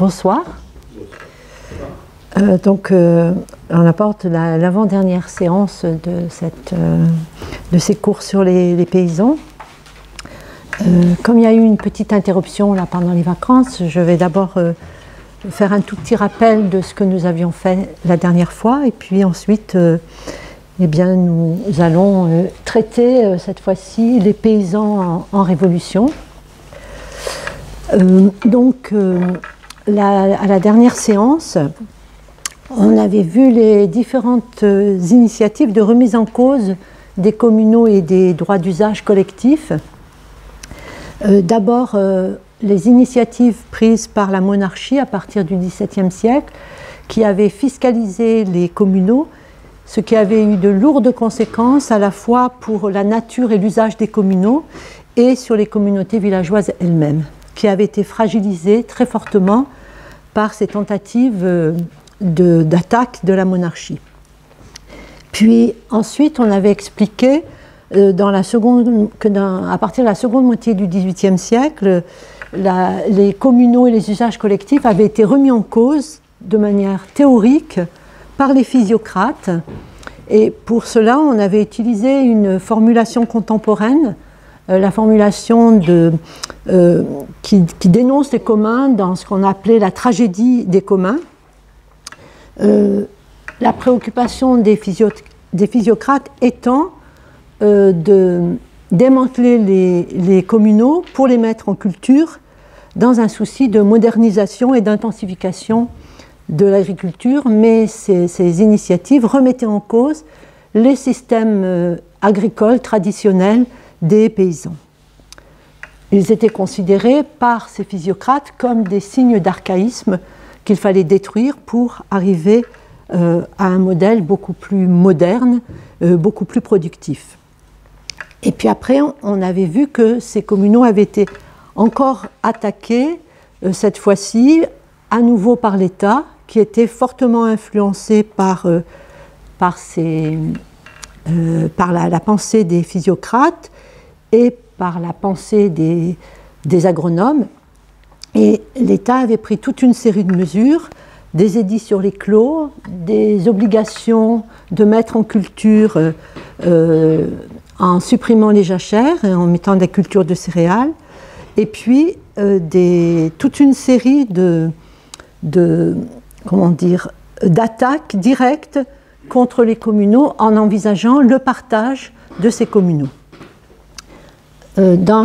Bonsoir. On apporte l'avant-dernière séance de ces cours sur les paysans. Comme il y a eu une petite interruption là, pendant les vacances, je vais d'abord faire un tout petit rappel de ce que nous avions fait la dernière fois, et puis ensuite nous allons traiter cette fois-ci les paysans en révolution. À la dernière séance, on avait vu les différentes initiatives de remise en cause des communaux et des droits d'usage collectifs. D'abord, les initiatives prises par la monarchie à partir du XVIIe siècle, qui avaient fiscalisé les communaux, ce qui avait eu de lourdes conséquences à la fois pour la nature et l'usage des communaux et sur les communautés villageoises elles-mêmes, qui avaient été fragilisées très fortement par ces tentatives d'attaque de la monarchie. Puis ensuite, on avait expliqué à partir de la seconde moitié du XVIIIe siècle, les communaux et les usages collectifs avaient été remis en cause de manière théorique par les physiocrates. Et pour cela, on avait utilisé une formulation contemporaine, la formulation qui dénonce les communs dans ce qu'on appelait la tragédie des communs. La préoccupation des physiocrates étant de démanteler les communaux pour les mettre en culture dans un souci de modernisation et d'intensification de l'agriculture, mais ces initiatives remettaient en cause les systèmes agricoles traditionnels des paysans. Ils étaient considérés par ces physiocrates comme des signes d'archaïsme qu'il fallait détruire pour arriver à un modèle beaucoup plus moderne, beaucoup plus productif. Et puis après, on avait vu que ces communaux avaient été encore attaqués, cette fois-ci, à nouveau par l'État, qui était fortement influencé par la pensée des physiocrates et par la pensée des agronomes. Et l'État avait pris toute une série de mesures, des édits sur les clos, des obligations de mettre en culture en supprimant les jachères et en mettant de la culture de céréales, et puis toute une série d'attaques directes contre les communaux en envisageant le partage de ces communaux. On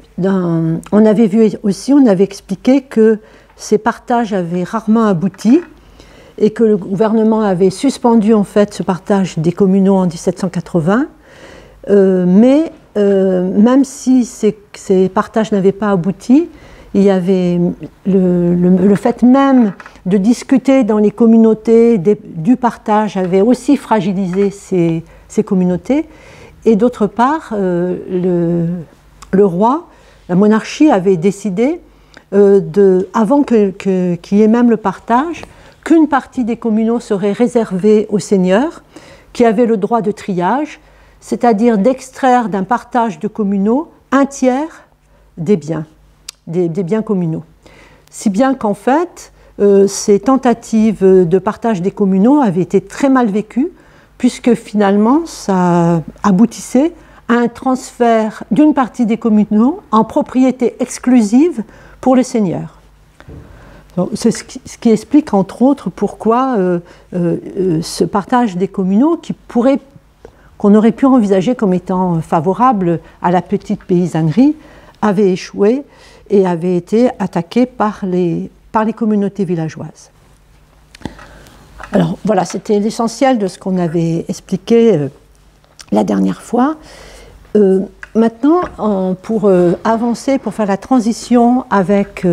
avait expliqué que ces partages avaient rarement abouti et que le gouvernement avait suspendu en fait ce partage des communaux en 1780, mais même si ces partages n'avaient pas abouti, il y avait le fait même de discuter dans les communautés du partage avait aussi fragilisé ces communautés. Et d'autre part, le roi, la monarchie avait décidé, avant qu'il y ait même le partage, qu'une partie des communaux serait réservée aux seigneurs qui avaient le droit de triage, c'est-à-dire d'extraire d'un partage de communaux un tiers des biens communaux. Si bien qu'en fait, ces tentatives de partage des communaux avaient été très mal vécues, puisque finalement, ça aboutissait à un transfert d'une partie des communaux en propriété exclusive pour les seigneurs. C'est ce qui explique entre autres pourquoi ce partage des communaux, qu'on aurait pu envisager comme étant favorable à la petite paysannerie, avait échoué et avait été attaqué par les communautés villageoises. Alors voilà, c'était l'essentiel de ce qu'on avait expliqué la dernière fois. Maintenant, pour avancer, pour faire la transition avec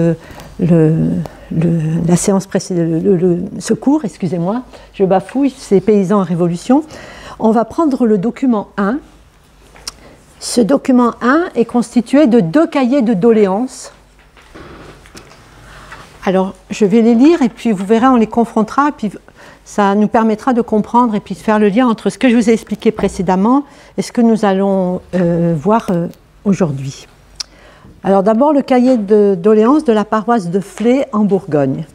la séance précédente, ce cours, excusez-moi, je bafouille, c'est Paysans en Révolution, on va prendre le document 1. Ce document 1 est constitué de 2 cahiers de doléances. Alors, je vais les lire et puis vous verrez, on les confrontera, et puis ça nous permettra de comprendre et puis de faire le lien entre ce que je vous ai expliqué précédemment et ce que nous allons voir aujourd'hui. Alors d'abord, le cahier de doléances de la paroisse de Flers en Bourgogne.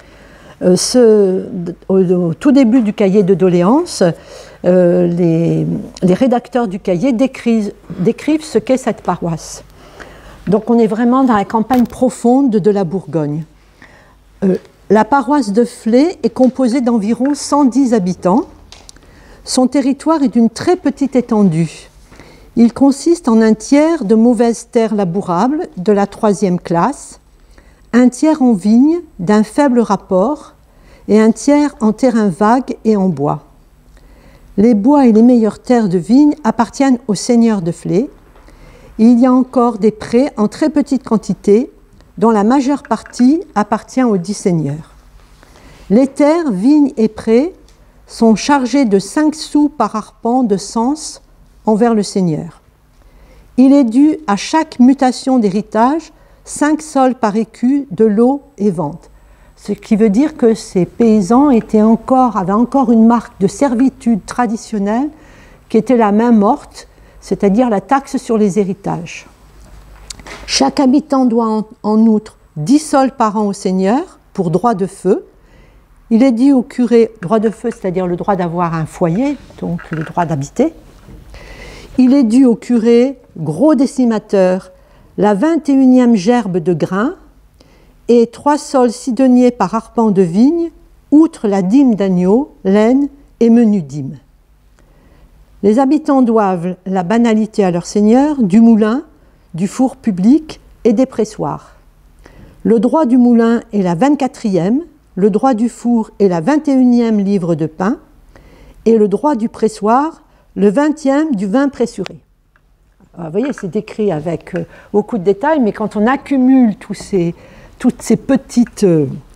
Au tout début du cahier de doléances, les rédacteurs du cahier décrivent ce qu'est cette paroisse. Donc on est vraiment dans la campagne profonde de la Bourgogne. La paroisse de Flers est composée d'environ 110 habitants. Son territoire est d'une très petite étendue. Il consiste en un tiers de mauvaises terres labourables de la 3e classe, un tiers en vignes d'un faible rapport et un tiers en terrain vague et en bois. Les bois et les meilleures terres de vignes appartiennent aux seigneurs de Flers. Il y a encore des prés en très petite quantité, dont la majeure partie appartient aux 10 seigneurs. Les terres, vignes et prés sont chargés de 5 sous par arpent de cens envers le seigneur. Il est dû à chaque mutation d'héritage 5 sols par écu de lot et vente. Ce qui veut dire que ces paysans avaient encore une marque de servitude traditionnelle qui était la main morte, c'est-à-dire la taxe sur les héritages. Chaque habitant doit en outre 10 sols par an au seigneur pour droit de feu. Il est dit au curé, droit de feu, c'est-à-dire le droit d'avoir un foyer, donc le droit d'habiter. Il est dû au curé, gros décimateur, la 21e gerbe de grains et 3 sols 6 deniers par arpent de vigne, outre la dîme d'agneau, laine et menu dîme. Les habitants doivent la banalité à leur seigneur, du moulin, du four public et des pressoirs. Le droit du moulin est la 24e, le droit du four est la 21e livre de pain et le droit du pressoir, le 20e du vin pressuré. Vous voyez, c'est décrit avec beaucoup de détails, mais quand on accumule toutes ces petites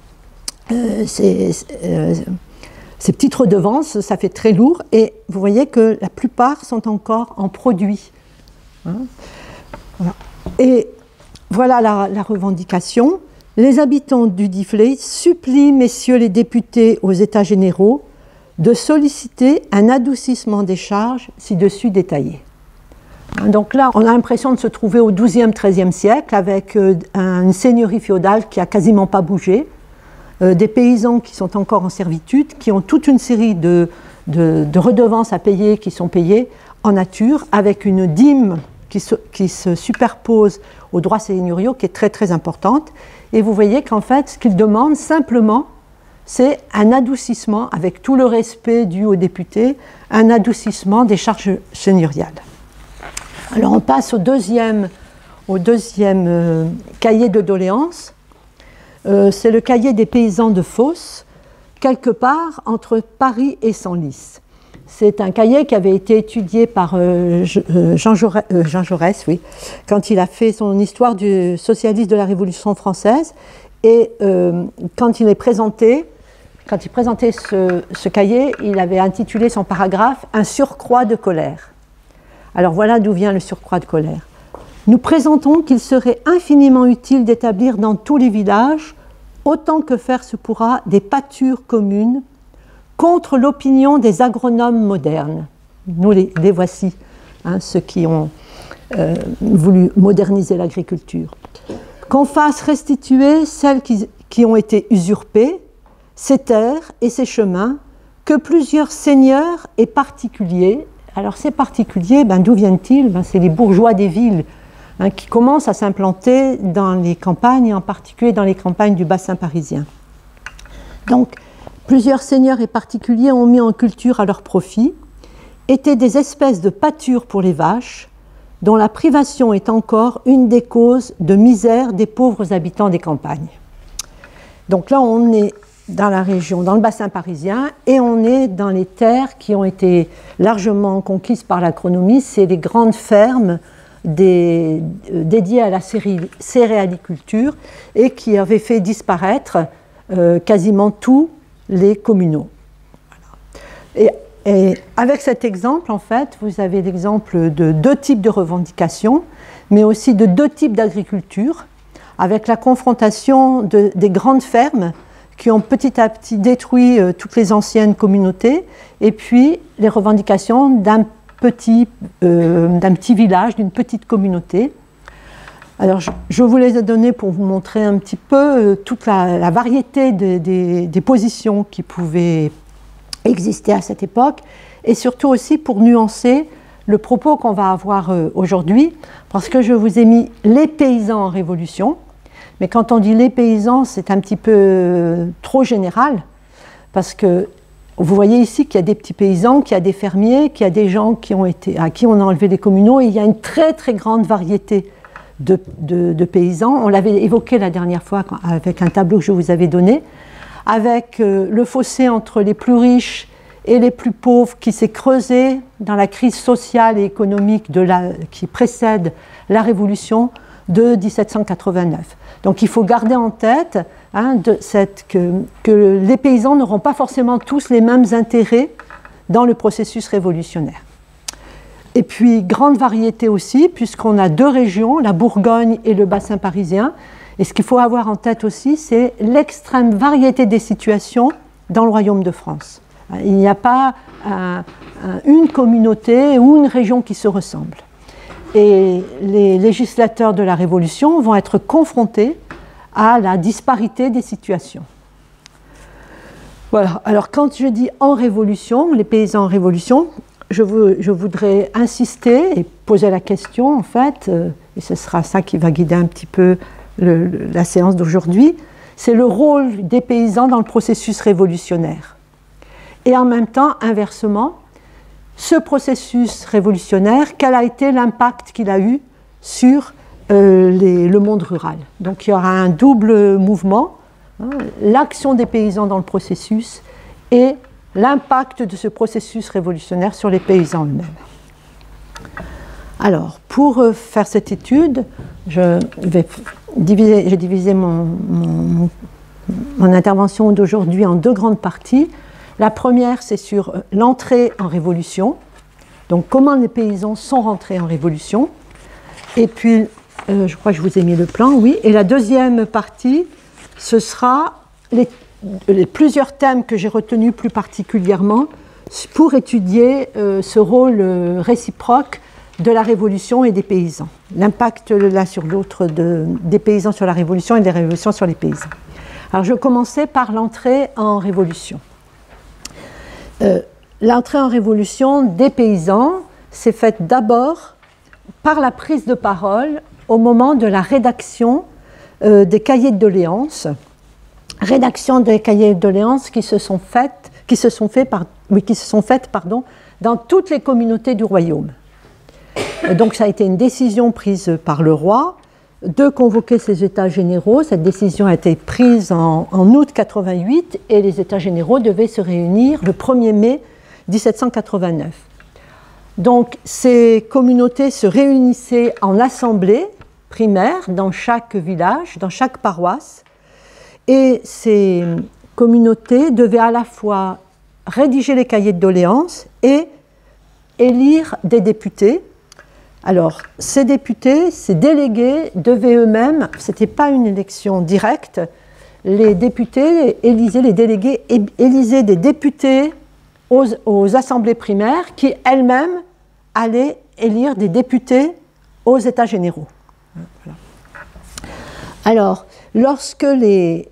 redevances, ça fait très lourd, et vous voyez que la plupart sont encore en produits. Voilà. Et voilà la revendication. Les habitants du Flers supplient, messieurs les députés aux États généraux, de solliciter un adoucissement des charges ci-dessus détaillées. Donc là, on a l'impression de se trouver au XIIe, XIIIe siècle avec une seigneurie féodale qui n'a quasiment pas bougé, des paysans qui sont encore en servitude, qui ont toute une série de redevances à payer qui sont payées en nature, avec une dîme qui se superpose aux droits seigneuriaux qui est très très importante. Et vous voyez qu'en fait, ce qu'ils demandent simplement, c'est un adoucissement, avec tout le respect dû aux députés, un adoucissement des charges seigneuriales. Alors on passe au deuxième cahier de doléances. C'est le cahier des paysans de Fos, quelque part entre Paris et Senlis. C'est un cahier qui avait été étudié par Jean Jaurès, oui, quand il a fait son histoire du socialisme de la Révolution française. Et quand il présentait ce cahier, il avait intitulé son paragraphe « Un surcroît de colère ». Alors voilà d'où vient le surcroît de colère. Nous présentons qu'il serait infiniment utile d'établir dans tous les villages, autant que faire se pourra, des pâtures communes contre l'opinion des agronomes modernes. Nous les voici, ceux qui ont voulu moderniser l'agriculture. Qu'on fasse restituer celles qui ont été usurpées, ces terres et ces chemins, que plusieurs seigneurs et particuliers. Alors ces particuliers, d'où viennent-ils ? C'est les bourgeois des villes qui commencent à s'implanter dans les campagnes, et en particulier dans les campagnes du bassin parisien. Donc, plusieurs seigneurs et particuliers ont mis en culture à leur profit, étaient des espèces de pâtures pour les vaches, dont la privation est encore une des causes de misère des pauvres habitants des campagnes. Donc là, on est dans la région, dans le bassin parisien, et on est dans les terres qui ont été largement conquises par l'agronomie. C'est les grandes fermes dédiées à la céréaliculture et qui avaient fait disparaître quasiment tous les communaux. Voilà. Et avec cet exemple, en fait, vous avez l'exemple de 2 types de revendications, mais aussi de 2 types d'agriculture, avec la confrontation des grandes fermes qui ont petit à petit détruit toutes les anciennes communautés, et puis les revendications d'un petit village, d'une petite communauté. Alors, je vous les ai donnés pour vous montrer un petit peu toute la variété des positions qui pouvaient exister à cette époque, et surtout aussi pour nuancer le propos qu'on va avoir aujourd'hui, parce que je vous ai mis les paysans en révolution, mais quand on dit les paysans, c'est un petit peu trop général, parce que vous voyez ici qu'il y a des petits paysans, qu'il y a des fermiers, qu'il y a des gens à qui on a enlevé les communaux, et il y a une très très grande variété de paysans. On l'avait évoqué la dernière fois avec un tableau que je vous avais donné, avec le fossé entre les plus riches et les plus pauvres qui s'est creusé dans la crise sociale et économique qui précède la Révolution de 1789. Donc il faut garder en tête que les paysans n'auront pas forcément tous les mêmes intérêts dans le processus révolutionnaire. Et puis grande variété aussi, puisqu'on a deux régions, la Bourgogne et le bassin parisien. Et ce qu'il faut avoir en tête aussi, c'est l'extrême variété des situations dans le Royaume de France. Il n'y a pas une communauté ou une région qui se ressemble. Et les législateurs de la Révolution vont être confrontés à la disparité des situations. Voilà. Alors quand je dis en révolution, les paysans en révolution, je voudrais insister et poser la question, en fait, et ce sera ça qui va guider un petit peu la séance d'aujourd'hui, c'est le rôle des paysans dans le processus révolutionnaire. Et en même temps, inversement, ce processus révolutionnaire, quel a été l'impact qu'il a eu sur le monde rural. Donc il y aura un double mouvement, l'action des paysans dans le processus et l'impact de ce processus révolutionnaire sur les paysans eux-mêmes. Alors, pour faire cette étude, j'ai divisé mon intervention d'aujourd'hui en deux grandes parties. La première, c'est sur l'entrée en révolution, donc comment les paysans sont rentrés en révolution. Et puis, je crois que je vous ai mis le plan, oui. Et la deuxième partie, ce sera les plusieurs thèmes que j'ai retenus plus particulièrement pour étudier ce rôle réciproque de la Révolution et des paysans. L'impact l'un sur l'autre des paysans sur la Révolution et des révolutions sur les paysans. Alors je vais commencer par l'entrée en Révolution. L'entrée en Révolution des paysans s'est faite d'abord par la prise de parole au moment de la rédaction des cahiers de doléances. Rédaction des cahiers de doléances qui se sont faites dans toutes les communautés du royaume. Donc ça a été une décision prise par le roi de convoquer ces États généraux. Cette décision a été prise en août 88 et les États généraux devaient se réunir le 1er mai 1789. Donc ces communautés se réunissaient en assemblée primaire dans chaque village, dans chaque paroisse, et ces communautés devaient à la fois rédiger les cahiers de doléances et élire des députés. Alors, ces députés, ces délégués devaient eux-mêmes, ce n'était pas une élection directe, les députés élisaient, les délégués élisaient des députés aux assemblées primaires qui elles-mêmes allaient élire des députés aux États généraux. Voilà. Alors, lorsque les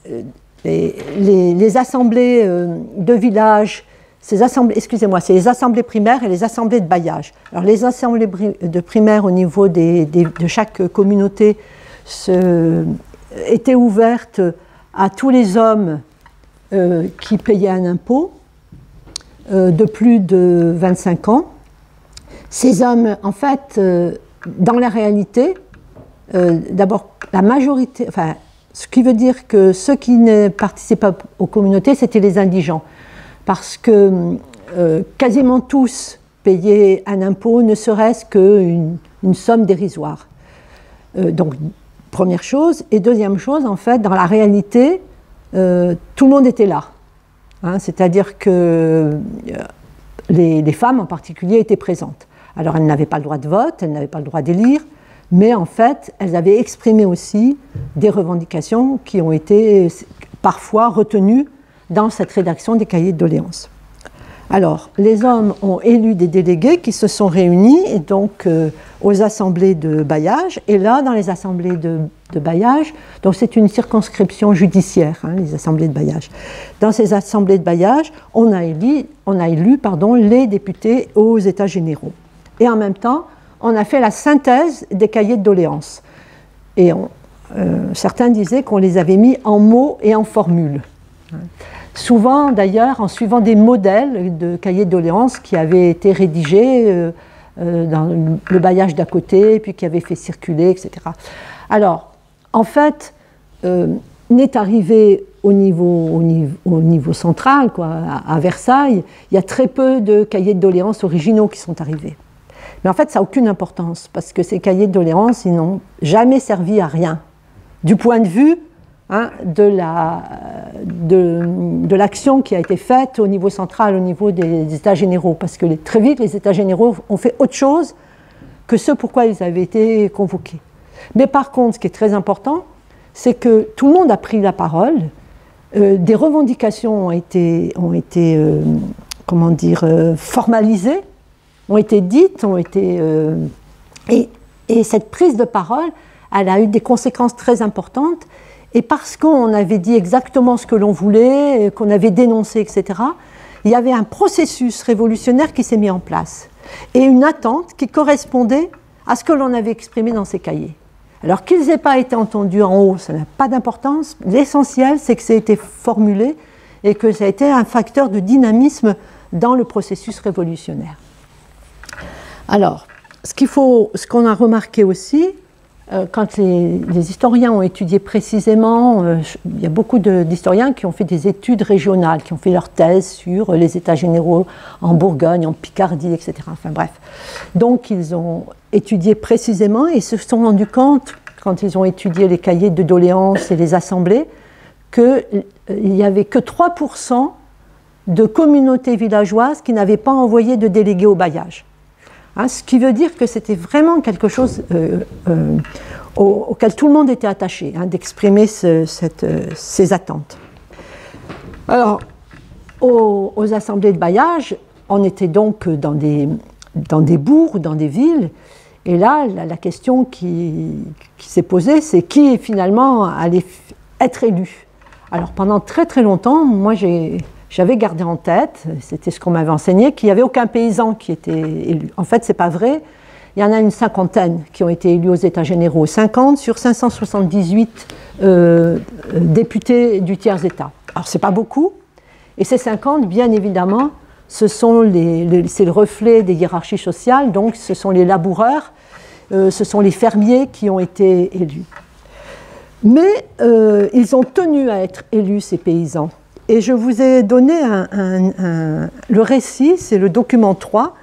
assemblées de village, c'est les assemblées primaires et les assemblées de bailliage. Alors les assemblées de primaires au niveau de chaque communauté étaient ouvertes à tous les hommes qui payaient un impôt de plus de 25 ans. Ces hommes, en fait, dans la réalité, d'abord la majorité, enfin, ce qui veut dire que ceux qui ne participaient pas aux communautés, c'était les indigents. Parce que quasiment tous payaient un impôt, ne serait-ce qu'une somme dérisoire. Donc, première chose. Et deuxième chose, en fait, dans la réalité, tout le monde était là. Hein, c'est-à-dire que les femmes en particulier étaient présentes. Alors, elles n'avaient pas le droit de vote, elles n'avaient pas le droit d'élire, mais en fait, elles avaient exprimé aussi des revendications qui ont été parfois retenues dans cette rédaction des cahiers de doléances. Alors, les hommes ont élu des délégués qui se sont réunis et donc aux assemblées de bailliage. Et là, dans les assemblées de bailliage, donc c'est une circonscription judiciaire, hein, les assemblées de bailliage. Dans ces assemblées de bailliage, on a élu les députés aux États généraux. Et en même temps, on a fait la synthèse des cahiers de doléances. Et certains disaient qu'on les avait mis en mots et en formules. Souvent, d'ailleurs, en suivant des modèles de cahiers de doléances qui avaient été rédigés dans le bailliage d'à côté, puis qui avaient fait circuler, etc. Alors, en fait, n'est arrivé au niveau central, quoi, à Versailles, il y a très peu de cahiers de doléances originaux qui sont arrivés. Mais en fait, ça n'a aucune importance, parce que ces cahiers de doléances, ils n'ont jamais servi à rien, du point de vue de l'action qui a été faite au niveau central, au niveau des États généraux, parce que très vite, les États généraux ont fait autre chose que ce pourquoi ils avaient été convoqués. Mais par contre, ce qui est très important, c'est que tout le monde a pris la parole, des revendications ont été formalisées, ont été dites, et cette prise de parole, elle a eu des conséquences très importantes. Et parce qu'on avait dit exactement ce que l'on voulait, qu'on avait dénoncé, etc., il y avait un processus révolutionnaire qui s'est mis en place. Et une attente qui correspondait à ce que l'on avait exprimé dans ces cahiers. Alors qu'ils n'aient pas été entendus en haut, ça n'a pas d'importance. L'essentiel, c'est que ça a été formulé et que ça a été un facteur de dynamisme dans le processus révolutionnaire. Alors, ce qu'on a remarqué aussi, quand les historiens ont étudié précisément, il y a beaucoup d'historiens qui ont fait des études régionales, qui ont fait leur thèse sur les États généraux en Bourgogne, en Picardie, etc. Enfin bref. Donc ils ont étudié précisément et se sont rendus compte, quand ils ont étudié les cahiers de doléances et les assemblées, qu'il n'y avait que 3% de communautés villageoises qui n'avaient pas envoyé de délégués au bailliage. Ce qui veut dire que c'était vraiment quelque chose auquel tout le monde était attaché, d'exprimer ces attentes. Alors, aux assemblées de bailliage, on était donc dans des bourgs, dans des villes, et là, la question qui s'est posée, c'est qui finalement allait être élu. Alors, pendant très très longtemps, moi j'avais gardé en tête, c'était ce qu'on m'avait enseigné, qu'il n'y avait aucun paysan qui était élu. En fait, ce n'est pas vrai. Il y en a une cinquantaine qui ont été élus aux États généraux. 50 sur 578 députés du tiers-État. Alors, ce n'est pas beaucoup. Et ces 50, bien évidemment, c'est le reflet des hiérarchies sociales. Donc, ce sont les laboureurs, ce sont les fermiers qui ont été élus. Mais ils ont tenu à être élus, ces paysans. Et je vous ai donné le récit, c'est le document 3,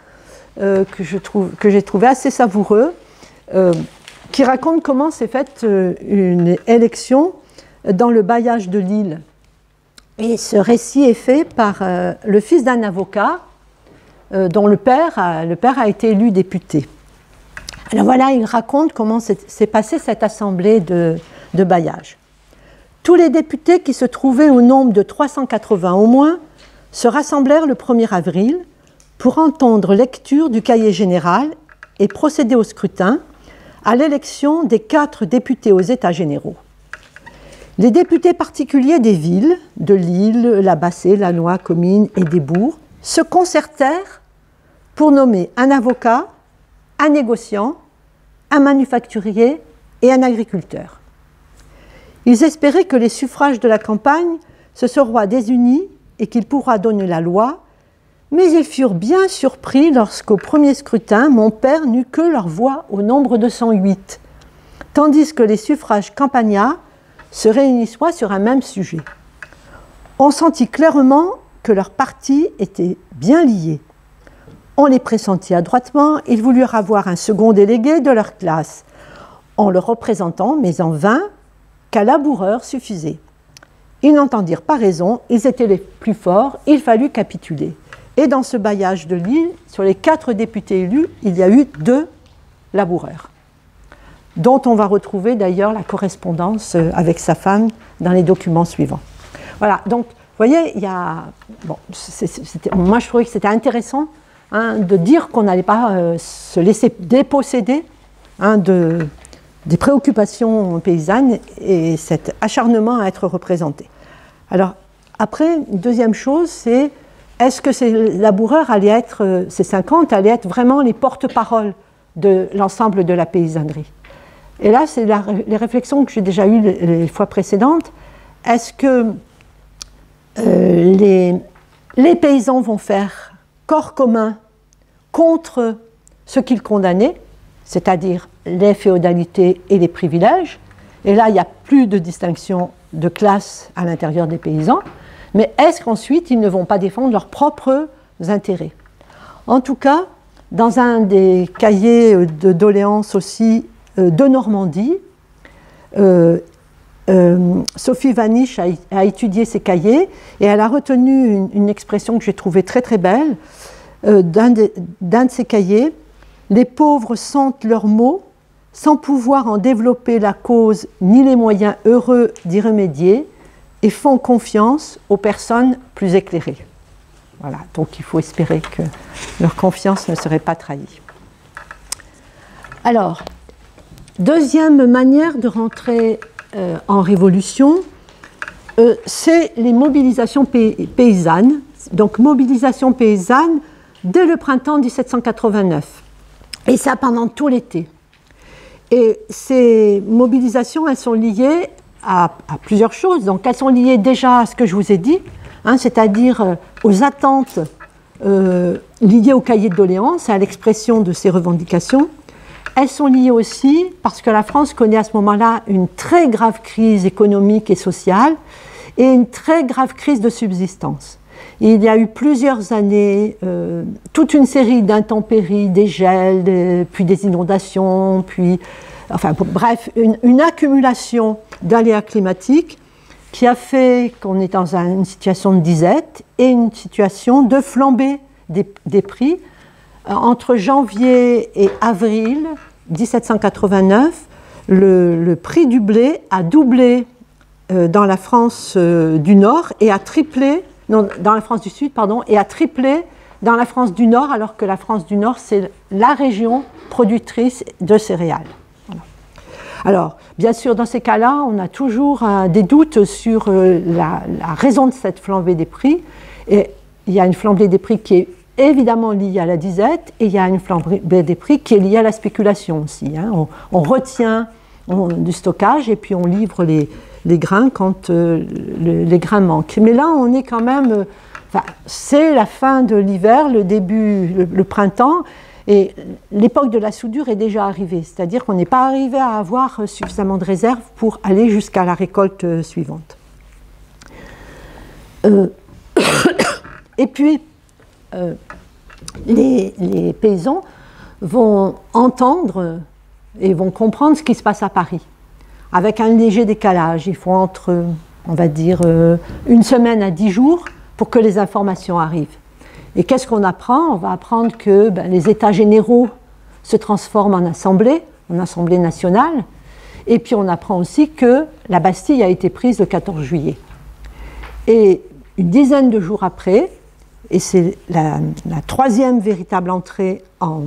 que j'ai trouvé assez savoureux, qui raconte comment s'est faite une élection dans le bailliage de Lille. Et ce récit est fait par le fils d'un avocat, dont le père a été élu député. Alors voilà, il raconte comment s'est passée cette assemblée de bailliage. Tous les députés qui se trouvaient au nombre de 380 au moins se rassemblèrent le 1er avril pour entendre lecture du cahier général et procéder au scrutin à l'élection des 4 députés aux États généraux. Les députés particuliers des villes, de Lille, La Bassée, Lannoy, Comines et des bourgs, se concertèrent pour nommer un avocat, un négociant, un manufacturier et un agriculteur. Ils espéraient que les suffrages de la campagne se seront désunis et qu'il pourra donner la loi, mais ils furent bien surpris lorsqu'au premier scrutin, mon père n'eut que leur voix au nombre de 108, tandis que les suffrages campagnards se réunissaient sur un même sujet. On sentit clairement que leurs partis étaient bien liés. On les pressentit adroitement, ils voulurent avoir un second délégué de leur classe, en le représentant, mais en vain, qu'un laboureur suffisait. Ils n'entendirent pas raison, ils étaient les plus forts, il fallut capituler. Et dans ce bailliage de Lille, sur les 4 députés élus, il y a eu 2 laboureurs, dont on va retrouver d'ailleurs la correspondance avec sa femme dans les documents suivants. Voilà, donc voyez, il y a... Bon, moi, je trouvais que c'était intéressant de dire qu'on n'allait pas se laisser déposséder des préoccupations paysannes et cet acharnement à être représenté. Alors, après, deuxième chose, c'est est-ce que ces laboureurs allaient être, ces 50, allaient être vraiment les porte-paroles de l'ensemble de la paysannerie? Et là, c'est les réflexions que j'ai déjà eues les fois précédentes. Est-ce que les paysans vont faire corps commun contre ce qu'ils condamnaient, c'est-à-dire les féodalités et les privilèges? Et là, il n'y a plus de distinction de classe à l'intérieur des paysans. Mais est-ce qu'ensuite, ils ne vont pas défendre leurs propres intérêts? En tout cas, dans un des cahiers de doléances aussi de Normandie, Sophie Vanish a étudié ces cahiers et elle a retenu une expression que j'ai trouvée très très belle d'un de ces cahiers. « Les pauvres sentent leurs maux sans pouvoir en développer la cause ni les moyens heureux d'y remédier et font confiance aux personnes plus éclairées. » Voilà, donc il faut espérer que leur confiance ne serait pas trahie. Alors, deuxième manière de rentrer en révolution, c'est les mobilisations paysannes. Donc, mobilisation paysanne dès le printemps 1789. Et ça pendant tout l'été. Et ces mobilisations, elles sont liées à plusieurs choses. Donc, elles sont liées déjà à ce que je vous ai dit, c'est-à-dire aux attentes liées au cahier de doléances, à l'expression de ces revendications. Elles sont liées aussi parce que la France connaît à ce moment-là une très grave crise économique et sociale et une très grave crise de subsistance. Et il y a eu plusieurs années, toute une série d'intempéries, des gels, puis des inondations, puis, enfin bref, une accumulation d'aléas climatiques qui a fait qu'on est dans une situation de disette et une situation de flambée des prix. Entre janvier et avril 1789, le prix du blé a doublé dans la France du Nord et a triplé, non, dans la France du Sud, pardon, et a triplé dans la France du Nord, alors que la France du Nord, c'est la région productrice de céréales. Voilà. Alors, bien sûr, dans ces cas-là, on a toujours des doutes sur la raison de cette flambée des prix. Et il y a une flambée des prix qui est évidemment liée à la disette, et il y a une flambée des prix qui est liée à la spéculation aussi. On retient du stockage et puis on livre les grains quand les grains manquent. Mais là, on est quand même... c'est la fin de l'hiver, le début, le printemps, et l'époque de la soudure est déjà arrivée. C'est-à-dire qu'on n'est pas arrivé à avoir suffisamment de réserves pour aller jusqu'à la récolte suivante. Et puis, les paysans vont entendre et vont comprendre ce qui se passe à Paris, avec un léger décalage. Il faut entre, on va dire, une semaine à 10 jours pour que les informations arrivent. Et qu'est-ce qu'on apprend? On va apprendre que les États généraux se transforment en assemblée nationale, et puis on apprend aussi que la Bastille a été prise le 14 juillet. Et une dizaine de jours après, et c'est la troisième véritable entrée en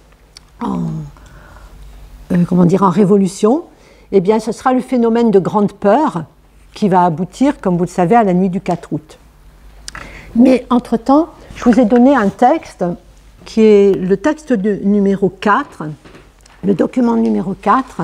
révolution, eh bien, ce sera le phénomène de grande peur qui va aboutir, comme vous le savez, à la nuit du 4 août. Mais entre-temps, je vous ai donné un texte qui est le texte numéro 4, le document numéro 4,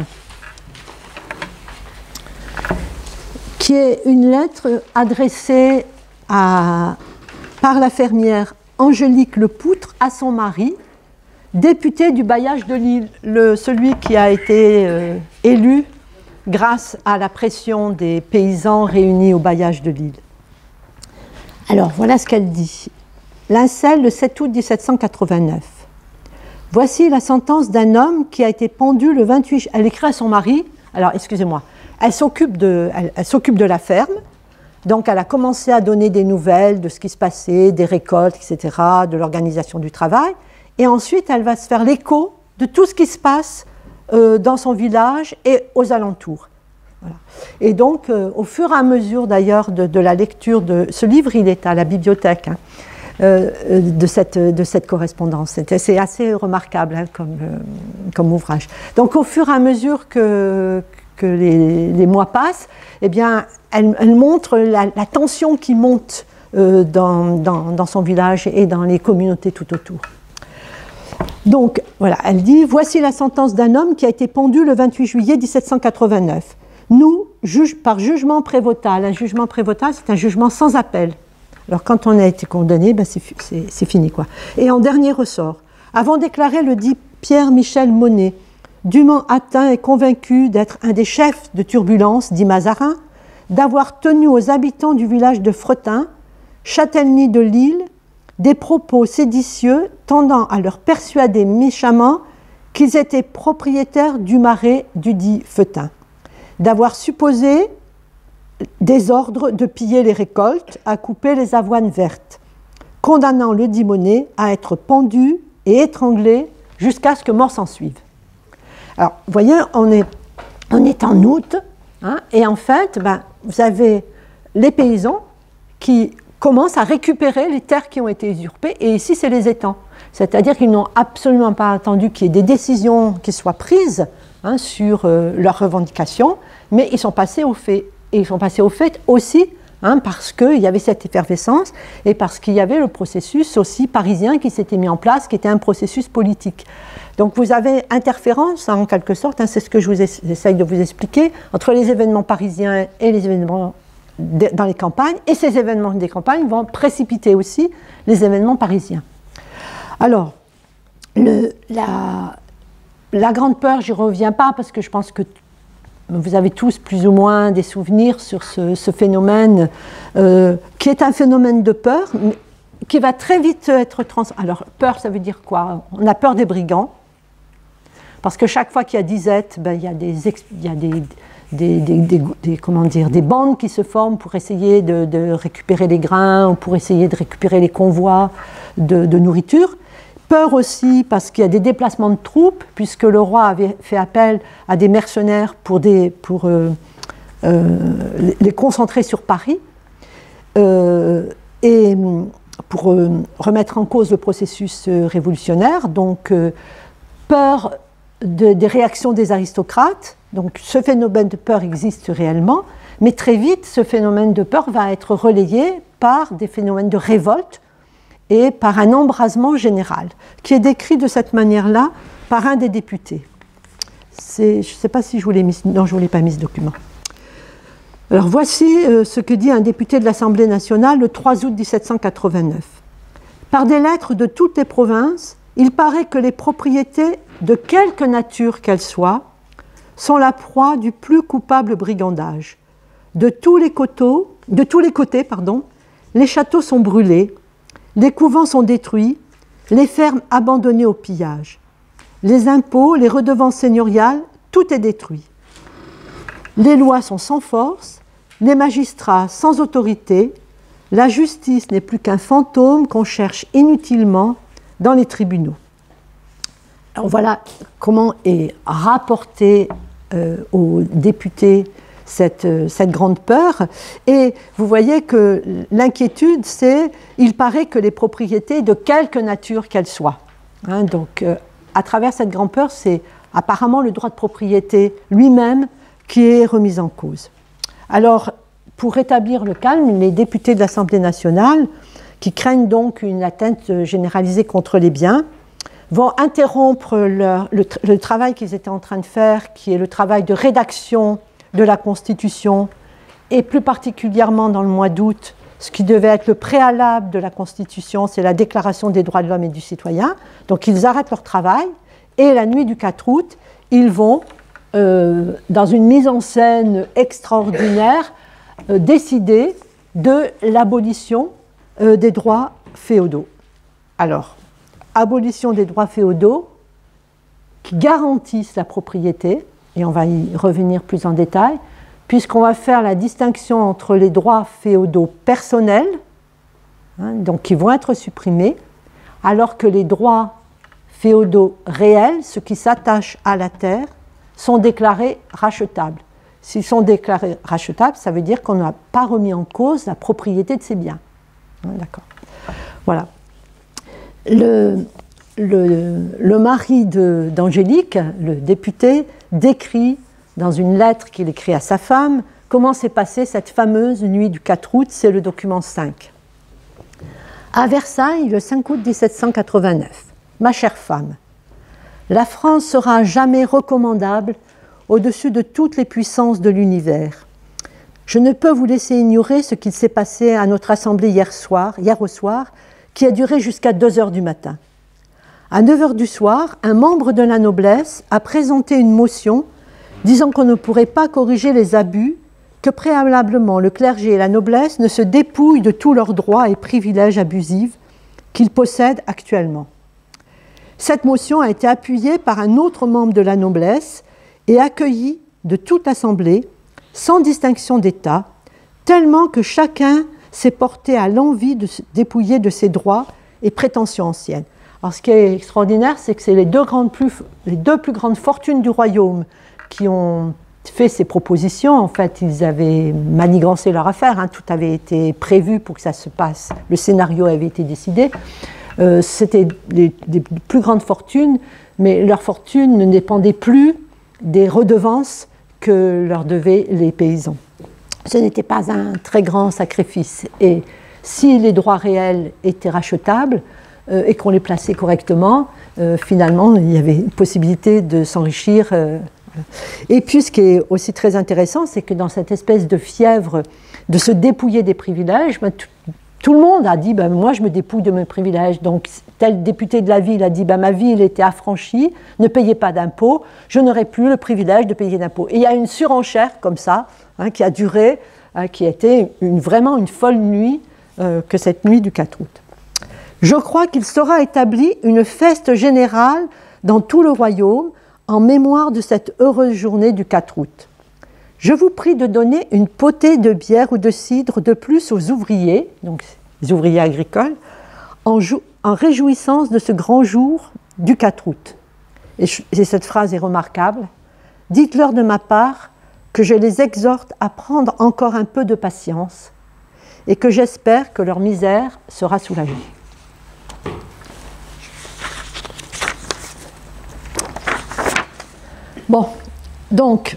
qui est une lettre adressée par la fermière Angélique Lepoutre à son mari, député du bailliage de Lille, celui qui a été élu grâce à la pression des paysans réunis au bailliage de Lille. Alors, voilà ce qu'elle dit. L'Incel, le 7 août 1789. Voici la sentence d'un homme qui a été pendu le 28... Elle écrit à son mari, alors excusez-moi, elle s'occupe de la ferme, donc elle a commencé à donner des nouvelles de ce qui se passait, des récoltes, etc., de l'organisation du travail, et ensuite elle va se faire l'écho de tout ce qui se passe dans son village et aux alentours. Voilà. Et donc, au fur et à mesure d'ailleurs de la lecture de ce livre, il est à la bibliothèque, hein, de cette correspondance. C'est assez remarquable, hein, comme ouvrage. Donc, au fur et à mesure que les mois passent, eh bien, elle montre la tension qui monte dans son village et dans les communautés tout autour. Donc, voilà, elle dit « Voici la sentence d'un homme qui a été pendu le 28 juillet 1789. Nous, par jugement prévotal. » Un jugement prévotal, c'est un jugement sans appel. Alors, quand on a été condamné, ben c'est fini, quoi. Et en dernier ressort, avant déclaré le dit Pierre-Michel Monet, dûment atteint et convaincu d'être un des chefs de turbulence, dit Mazarin, d'avoir tenu aux habitants du village de Fretin, Châtellenie de Lille, des propos séditieux tendant à leur persuader méchamment qu'ils étaient propriétaires du marais du dit Feutin, d'avoir supposé des ordres de piller les récoltes, à couper les avoines vertes, condamnant le dit Monet à être pendu et étranglé jusqu'à ce que mort s'en suive. Alors, vous voyez, on est en août, hein, et en fait, ben, vous avez les paysans qui commencent à récupérer les terres qui ont été usurpées, et ici, c'est les étangs. C'est-à-dire qu'ils n'ont absolument pas attendu qu'il y ait des décisions qui soient prises, hein, sur leurs revendications, mais ils sont passés aux faits. Et ils sont passés aux faits aussi, hein, parce qu'il y avait cette effervescence et parce qu'il y avait le processus aussi parisien qui s'était mis en place, qui était un processus politique. Donc vous avez interférence, en quelque sorte, hein, c'est ce que j'essaye de vous expliquer, entre les événements parisiens et les événements dans les campagnes, et ces événements des campagnes vont précipiter aussi les événements parisiens. Alors, la Grande Peur, j'y reviens pas parce que je pense que vous avez tous plus ou moins des souvenirs sur ce phénomène qui est un phénomène de peur, mais qui va très vite être Alors, peur, ça veut dire quoi? On a peur des brigands, parce que chaque fois qu'il y a disette, ben, il y a des bandes qui se forment pour essayer de récupérer les grains, ou pour essayer de récupérer les convois de nourriture. Peur aussi parce qu'il y a des déplacements de troupes, puisque le roi avait fait appel à des mercenaires pour les concentrer sur Paris, et pour remettre en cause le processus révolutionnaire. Donc, peur des réactions des aristocrates. Donc, ce phénomène de peur existe réellement, mais très vite, ce phénomène de peur va être relayé par des phénomènes de révolte, et par un embrasement général, qui est décrit de cette manière-là par un des députés. Je ne sais pas si je vous l'ai mis, non, je ne vous l'ai pas mis ce document. Alors voici ce que dit un député de l'Assemblée nationale le 3 août 1789. Par des lettres de toutes les provinces, il paraît que les propriétés, de quelque nature qu'elles soient, sont la proie du plus coupable brigandage. De tous les côtés, les châteaux sont brûlés, les couvents sont détruits, les fermes abandonnées au pillage. Les impôts, les redevances seigneuriales, tout est détruit. Les lois sont sans force, les magistrats sans autorité, la justice n'est plus qu'un fantôme qu'on cherche inutilement dans les tribunaux. Alors voilà comment est rapporté aux députés cette grande peur. Et vous voyez que l'inquiétude, c'est, il paraît que les propriétés, de quelque nature qu'elles soient. Hein, donc, à travers cette grande peur, c'est apparemment le droit de propriété lui-même qui est remis en cause. Alors, pour rétablir le calme, les députés de l'Assemblée nationale, qui craignent donc une atteinte généralisée contre les biens, vont interrompre le travail qu'ils étaient en train de faire, qui est le travail de rédaction de la Constitution, et plus particulièrement dans le mois d'août, ce qui devait être le préalable de la Constitution, c'est la Déclaration des droits de l'homme et du citoyen. Donc ils arrêtent leur travail, et la nuit du 4 août, ils vont, dans une mise en scène extraordinaire, décider de l'abolition des droits féodaux. Alors, abolition des droits féodaux qui garantissent la propriété, et on va y revenir plus en détail, puisqu'on va faire la distinction entre les droits féodaux personnels, hein, donc qui vont être supprimés, alors que les droits féodaux réels, ceux qui s'attachent à la terre, sont déclarés rachetables. s'ils sont déclarés rachetables, ça veut dire qu'on n'a pas remis en cause la propriété de ces biens. D'accord. Voilà. Le mari d'Angélique, le député, décrit dans une lettre qu'il écrit à sa femme comment s'est passée cette fameuse nuit du 4 août, c'est le document 5. À Versailles, le 5 août 1789, ma chère femme, la France sera à jamais recommandable au-dessus de toutes les puissances de l'univers. Je ne peux vous laisser ignorer ce qu'il s'est passé à notre assemblée hier au soir, qui a duré jusqu'à 2 heures du matin. À 9 heures du soir, un membre de la noblesse a présenté une motion disant qu'on ne pourrait pas corriger les abus, que préalablement le clergé et la noblesse ne se dépouillent de tous leurs droits et privilèges abusifs qu'ils possèdent actuellement. Cette motion a été appuyée par un autre membre de la noblesse et accueillie de toute l'assemblée, sans distinction d'État, tellement que chacun s'est porté à l'envie de se dépouiller de ses droits et prétentions anciennes. Alors, ce qui est extraordinaire, c'est que c'est les deux plus grandes fortunes du royaume qui ont fait ces propositions. En fait, ils avaient manigancé leur affaire, hein. Tout avait été prévu pour que ça se passe. Le scénario avait été décidé. C'était les plus grandes fortunes, mais leur fortune ne dépendait plus des redevances que leur devaient les paysans. Ce n'était pas un très grand sacrifice. Et si les droits réels étaient rachetables et qu'on les plaçait correctement, finalement, il y avait une possibilité de s'enrichir. Et puis, ce qui est aussi très intéressant, c'est que dans cette espèce de fièvre de se dépouiller des privilèges, tout le monde a dit moi je me dépouille de mes privilèges. Donc tel député de la ville a dit ma ville était affranchie, ne payez pas d'impôts, je n'aurai plus le privilège de payer d'impôts. Et il y a une surenchère comme ça qui a duré, qui a été vraiment une folle nuit que cette nuit du 4 août. Je crois qu'il sera établi une fête générale dans tout le royaume en mémoire de cette heureuse journée du 4 août. Je vous prie de donner une potée de bière ou de cidre de plus aux ouvriers, donc les ouvriers agricoles, en réjouissance de ce grand jour du 4 août. Et cette phrase est remarquable. Dites-leur de ma part que je les exhorte à prendre encore un peu de patience et que j'espère que leur misère sera soulagée. Bon, donc,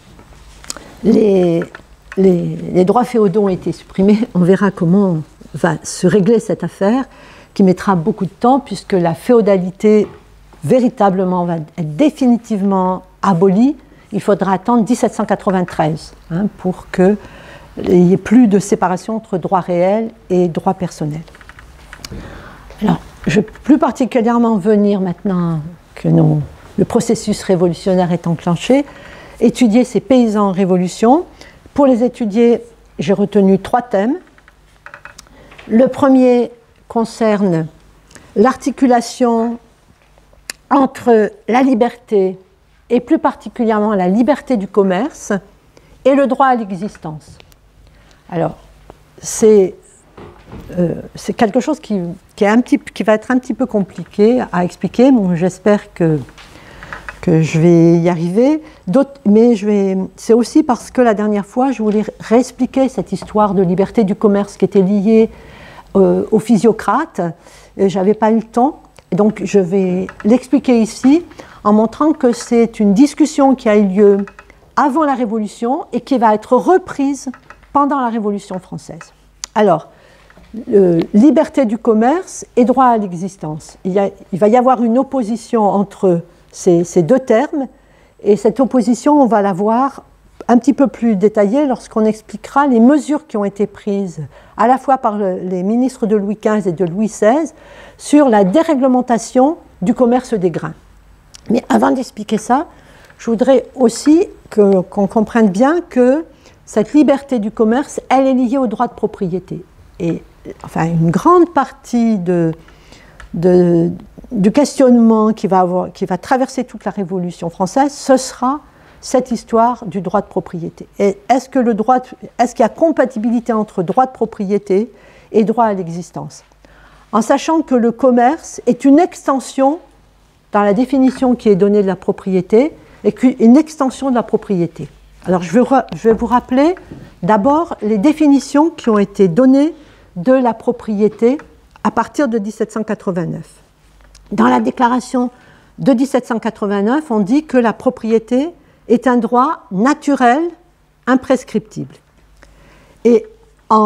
les droits féodaux ont été supprimés. On verra comment va se régler cette affaire, qui mettra beaucoup de temps, puisque la féodalité véritablement va être définitivement abolie. Il faudra attendre 1793 pour qu'il n'y ait plus de séparation entre droit réel et droit personnel. Alors, je vais plus particulièrement venir maintenant que le processus révolutionnaire est enclenché, étudier ces paysans en révolution. Pour les étudier, j'ai retenu 3 thèmes. Le premier concerne l'articulation entre la liberté, et plus particulièrement la liberté du commerce, et le droit à l'existence. Alors, c'est quelque chose qui va être un petit peu compliqué à expliquer. Bon, j'espère que je vais y arriver, mais c'est aussi parce que la dernière fois, je voulais réexpliquer cette histoire de liberté du commerce qui était liée aux physiocrates. Je n'avais pas eu le temps, donc je vais l'expliquer ici en montrant que c'est une discussion qui a eu lieu avant la Révolution et qui va être reprise pendant la Révolution française. Alors, liberté du commerce et droit à l'existence. Il va y avoir une opposition entre ces deux termes, et cette opposition, on va la voir un petit peu plus détaillée lorsqu'on expliquera les mesures qui ont été prises à la fois par les ministres de Louis XV et de Louis XVI sur la déréglementation du commerce des grains. Mais avant d'expliquer ça, je voudrais aussi qu'on comprenne bien que cette liberté du commerce, elle est liée au droit de propriété. Et enfin, une grande partie du questionnement qui va traverser toute la Révolution française, ce sera cette histoire du droit de propriété. Et est-ce qu'il y a compatibilité entre droit de propriété et droit à l'existence? En sachant que le commerce est une extension, dans la définition qui est donnée de la propriété, et une extension de la propriété. Alors je vais vous rappeler d'abord les définitions qui ont été données de la propriété à partir de 1789. Dans la déclaration de 1789, on dit que la propriété est un droit naturel, imprescriptible. Et en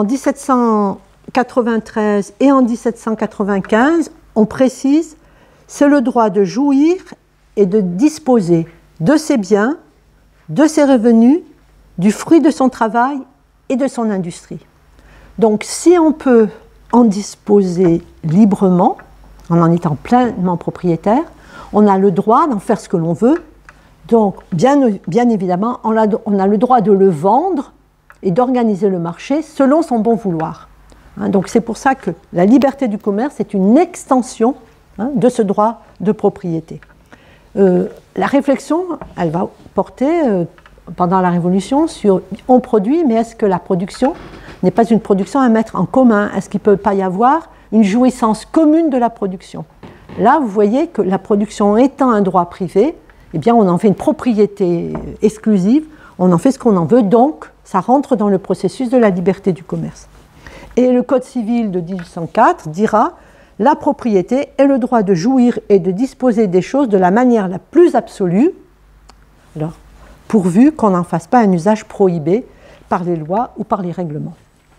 1793 et en 1795, on précise c'est le droit de jouir et de disposer de ses biens, de ses revenus, du fruit de son travail et de son industrie. Donc si on peut en disposer librement, en étant pleinement propriétaire, on a le droit d'en faire ce que l'on veut. Donc bien évidemment, on a le droit de le vendre et d'organiser le marché selon son bon vouloir. Donc c'est pour ça que la liberté du commerce est une extension de ce droit de propriété. La réflexion, elle va porter pendant la Révolution sur on produit, mais est-ce que la production n'est pas une production à mettre en commun? Est-ce qu'il ne peut pas y avoir une jouissance commune de la production? Là, vous voyez que la production étant un droit privé, eh bien, on en fait une propriété exclusive, on en fait ce qu'on en veut, donc ça rentre dans le processus de la liberté du commerce. Et le Code civil de 1804 dira « La propriété est le droit de jouir et de disposer des choses de la manière la plus absolue, alors, pourvu qu'on n'en fasse pas un usage prohibé par les lois ou par les règlements. »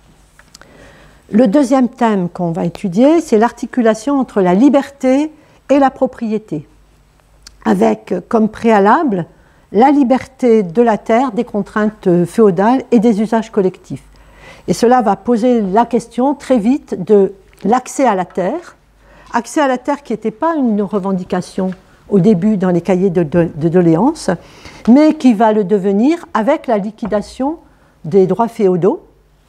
Le deuxième thème qu'on va étudier, c'est l'articulation entre la liberté et la propriété, avec comme préalable la liberté de la terre des contraintes féodales et des usages collectifs. Et cela va poser la question très vite de l'accès à la terre qui n'était pas une revendication au début dans les cahiers de doléances, mais qui va le devenir avec la liquidation des droits féodaux,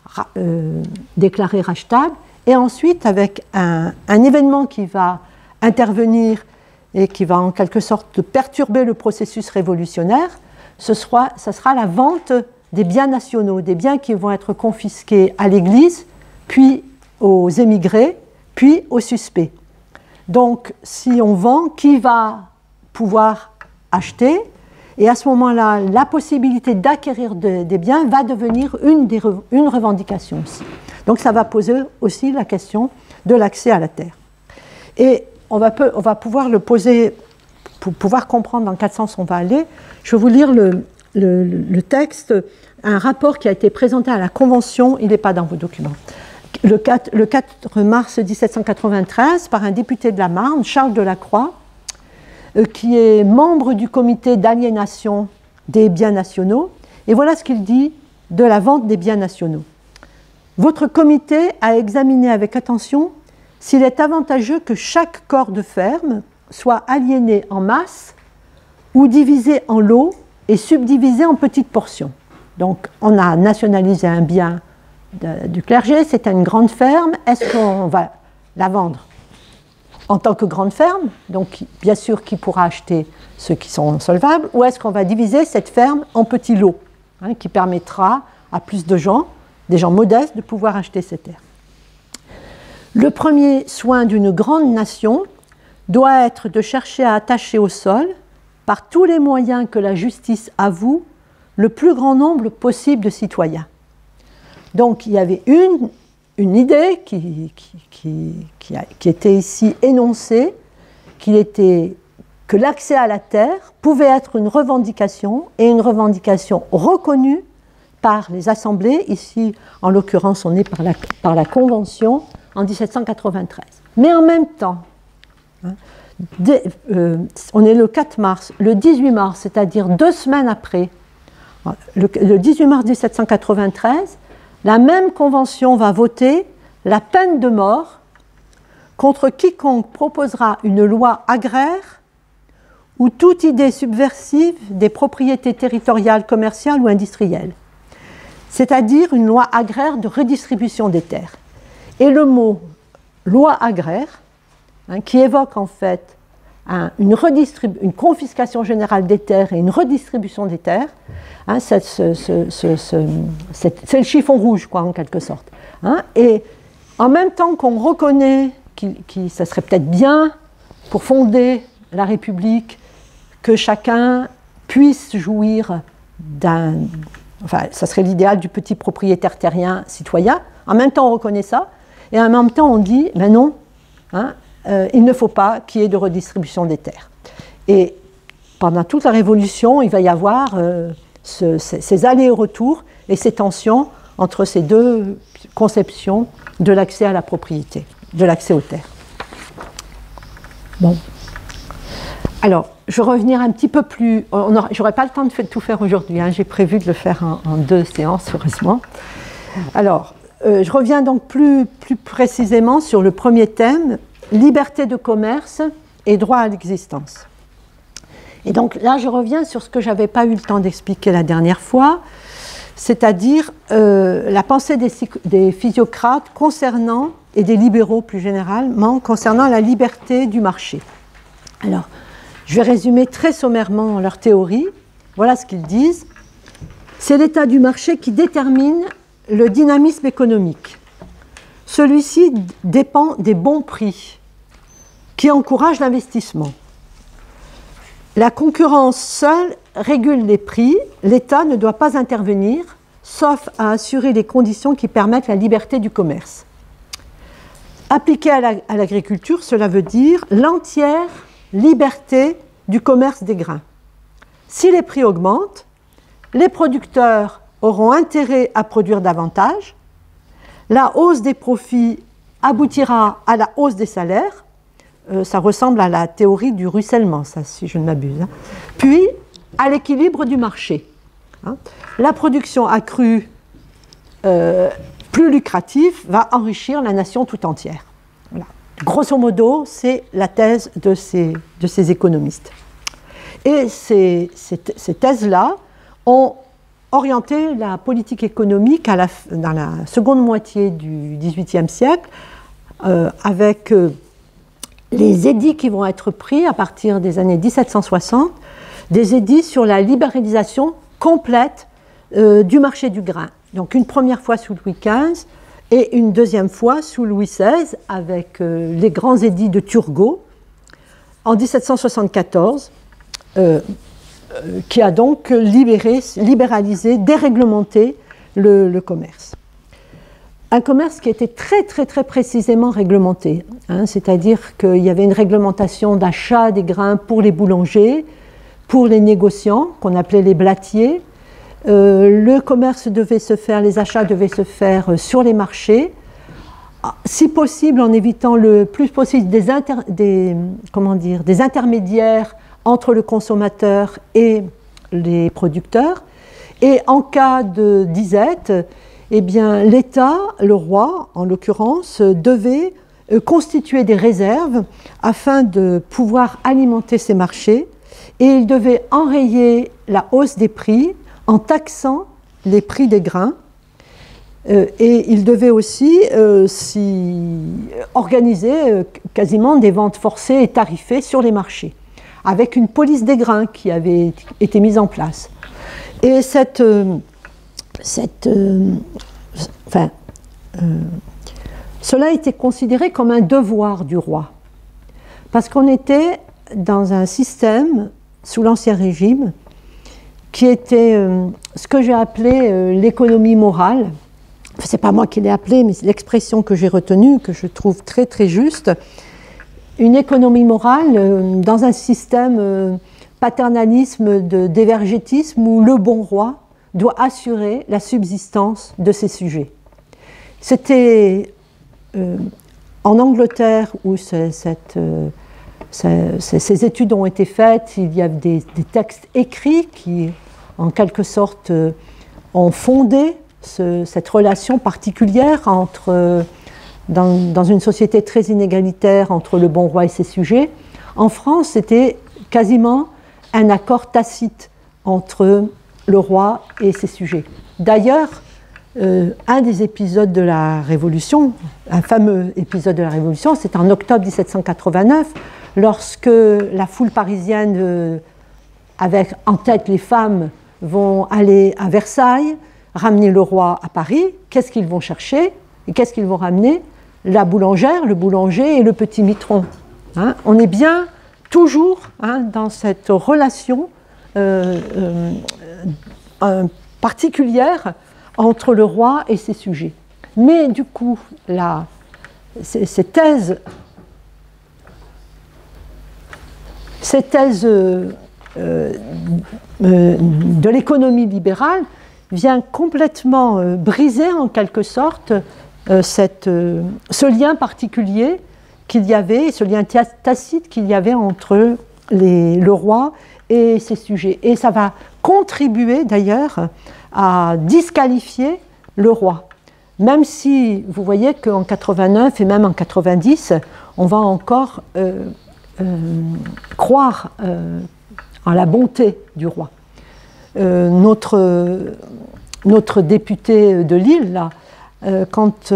déclarés rachetables, et ensuite avec un événement qui va intervenir et qui va en quelque sorte perturber le processus révolutionnaire, ce sera la vente des biens nationaux, des biens qui vont être confisqués à l'Église, puis aux émigrés, puis aux suspects. Donc, si on vend, qui va pouvoir acheter? Et à ce moment-là, la possibilité d'acquérir des biens va devenir une revendication aussi. Donc, ça va poser aussi la question de l'accès à la terre. Et on va pouvoir le poser, pour pouvoir comprendre dans quel sens on va aller. Je vais vous lire le texte, un rapport qui a été présenté à la Convention, il n'est pas dans vos documents, le 4 mars 1793 par un député de la Marne, Charles Delacroix, qui est membre du comité d'aliénation des biens nationaux. Et voilà ce qu'il dit de la vente des biens nationaux. Votre comité a examiné avec attention s'il est avantageux que chaque corps de ferme soit aliéné en masse ou divisé en lots et subdivisé en petites portions. Donc, on a nationalisé un bien du clergé, c'est une grande ferme. Est-ce qu'on va la vendre en tant que grande ferme, donc bien sûr qui pourra acheter ceux qui sont solvables, ou est-ce qu'on va diviser cette ferme en petits lots, qui permettra à plus de gens, des gens modestes, de pouvoir acheter ces terres. Le premier soin d'une grande nation doit être de chercher à attacher au sol, par tous les moyens que la justice avoue, le plus grand nombre possible de citoyens. Donc il y avait une idée qui était ici énoncée, que l'accès à la terre pouvait être une revendication, et une revendication reconnue par les assemblées. Ici, en l'occurrence, on est par la Convention en 1793. Mais en même temps, on est le 4 mars, le 18 mars, c'est-à-dire 2 semaines après, le 18 mars 1793, la même Convention va voter la peine de mort contre quiconque proposera une loi agraire ou toute idée subversive des propriétés territoriales, commerciales ou industrielles, c'est-à-dire une loi agraire de redistribution des terres. Et le mot loi agraire, qui évoque en fait une confiscation générale des terres et une redistribution des terres, c'est le chiffon rouge, quoi, en quelque sorte. Et en même temps qu'on reconnaît que ça serait peut-être bien, pour fonder la République, que chacun puisse jouir enfin, ça serait l'idéal du petit propriétaire terrien citoyen. En même temps, on reconnaît ça, et en même temps, on dit, ben non, hein, il ne faut pas qu'il y ait de redistribution des terres. Et pendant toute la Révolution, il va y avoir ces allers-retours et ces tensions entre ces deux conceptions de l'accès à la propriété, de l'accès aux terres. Bon. Alors, je vais revenir un petit peu plus... Je n'aurai pas le temps de tout faire aujourd'hui, hein, j'ai prévu de le faire en 2 séances, heureusement. Alors, je reviens donc plus précisément sur le premier thème, liberté de commerce et droit à l'existence. Et donc là, je reviens sur ce que je n'avais pas eu le temps d'expliquer la dernière fois, c'est-à-dire la pensée des physiocrates concernant, et des libéraux plus généralement, concernant la liberté du marché. Alors, je vais résumer très sommairement leur théorie. Voilà ce qu'ils disent. C'est l'état du marché qui détermine le dynamisme économique. Celui-ci dépend des bons prix qui encouragent l'investissement. La concurrence seule régule les prix. L'État ne doit pas intervenir, sauf à assurer les conditions qui permettent la liberté du commerce. Appliqué à l'agriculture, cela veut dire l'entière liberté du commerce des grains. Si les prix augmentent, les producteurs auront intérêt à produire davantage, la hausse des profits aboutira à la hausse des salaires, ça ressemble à la théorie du ruissellement, ça, si je ne m'abuse, hein. Puis à l'équilibre du marché. Hein. La production accrue plus lucrative va enrichir la nation tout entière. Voilà. Grosso modo, c'est la thèse de ces économistes. Et ces thèses-là ont orienté la politique économique dans la seconde moitié du XVIIIe siècle, avec les édits qui vont être pris à partir des années 1760, des édits sur la libéralisation complète du marché du grain. Donc une première fois sous Louis XV et une deuxième fois sous Louis XVI avec les grands édits de Turgot en 1774, qui a donc libéralisé, déréglementé le commerce. Un commerce qui était très précisément réglementé, hein, c'est-à-dire qu'il y avait une réglementation d'achat des grains pour les boulangers, pour les négociants, qu'on appelait les blatiers. Le commerce devait se faire, les achats devaient se faire sur les marchés, si possible en évitant le plus possible des intermédiaires entre le consommateur et les producteurs. Et en cas de disette, eh bien, l'État, le roi en l'occurrence, devait constituer des réserves afin de pouvoir alimenter ces marchés, et il devait enrayer la hausse des prix en taxant les prix des grains, et il devait aussi organiser quasiment des ventes forcées et tarifées sur les marchés, avec une police des grains qui avait été mise en place. Et cela était considéré comme un devoir du roi, parce qu'on était dans un système, sous l'Ancien Régime, qui était ce que j'ai appelé l'économie morale. Enfin, ce n'est pas moi qui l'ai appelé, mais c'est l'expression que j'ai retenue, que je trouve très juste. Une économie morale dans un système paternalisme d'évergétisme où le bon roi doit assurer la subsistance de ses sujets. C'était en Angleterre où ces études ont été faites, il y a des textes écrits qui, en quelque sorte, ont fondé cette relation particulière dans une société très inégalitaire entre le bon roi et ses sujets. En France, c'était quasiment un accord tacite entre le roi et ses sujets. D'ailleurs, un des épisodes de la Révolution, un fameux épisode de la Révolution, c'est en octobre 1789, lorsque la foule parisienne, avec en tête les femmes, vont aller à Versailles, ramener le roi à Paris. Qu'est-ce qu'ils vont chercher et qu'est-ce qu'ils vont ramener? La boulangère, le boulanger et le petit mitron. Hein, on est bien toujours dans cette relation particulière entre le roi et ses sujets. Mais du coup, ces thèses de l'économie libérale vient complètement briser en quelque sorte ce lien particulier qu'il y avait, ce lien tacite qu'il y avait entre le roi et ses sujets. Et ça va contribuer d'ailleurs à disqualifier le roi. Même si vous voyez qu'en 89 et même en 90, on va encore croire en la bonté du roi. Notre député de Lille, là, quand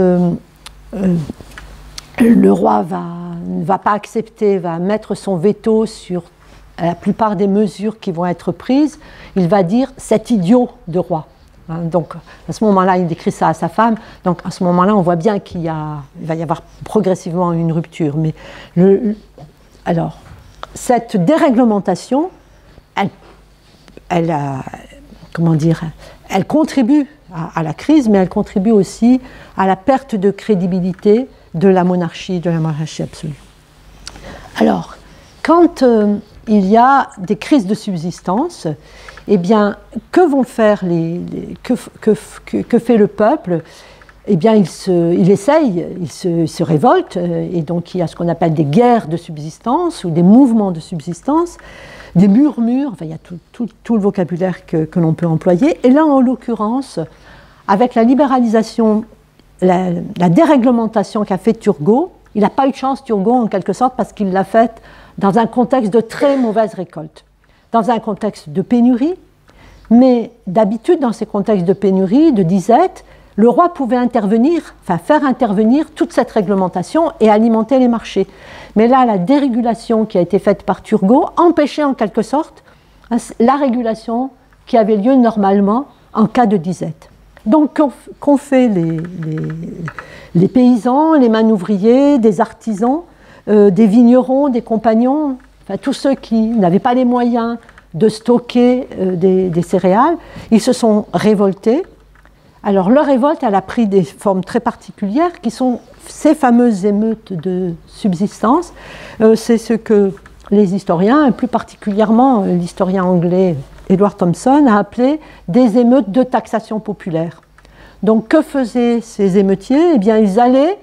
le roi ne va pas accepter, va mettre son veto sur la plupart des mesures qui vont être prises, il va dire « cet idiot de roi ». Donc à ce moment-là, il décrit ça à sa femme. Donc à ce moment-là, on voit bien qu'il va y avoir progressivement une rupture. Mais alors, cette déréglementation, elle contribue à la crise, mais elle contribue aussi à la perte de crédibilité de la monarchie absolue. Alors, quand il y a des crises de subsistance, eh bien, que vont faire que fait le peuple? Eh bien, il se révolte, et donc il y a ce qu'on appelle des guerres de subsistance ou des mouvements de subsistance, des murmures, enfin il y a tout le vocabulaire que l'on peut employer. Et là, en l'occurrence, avec la libéralisation, la déréglementation qu'a fait Turgot, il n'a pas eu de chance, Turgot, en quelque sorte, parce qu'il l'a faite dans un contexte de très mauvaise récolte, dans un contexte de pénurie, mais d'habitude, dans ces contextes de pénurie, de disette, le roi pouvait intervenir, enfin faire intervenir toute cette réglementation et alimenter les marchés. Mais là, la dérégulation qui a été faite par Turgot empêchait en quelque sorte la régulation qui avait lieu normalement en cas de disette. Donc, qu'ont fait les paysans, les manouvriers, des artisans, des vignerons, des compagnons, enfin tous ceux qui n'avaient pas les moyens de stocker des céréales, ils se sont révoltés. Alors leur révolte, elle a pris des formes très particulières qui sont ces fameuses émeutes de subsistance. C'est ce que les historiens, et plus particulièrement l'historien anglais Edward Thompson, a appelé des émeutes de taxation populaire. Donc que faisaient ces émeutiers? Eh bien, ils allaient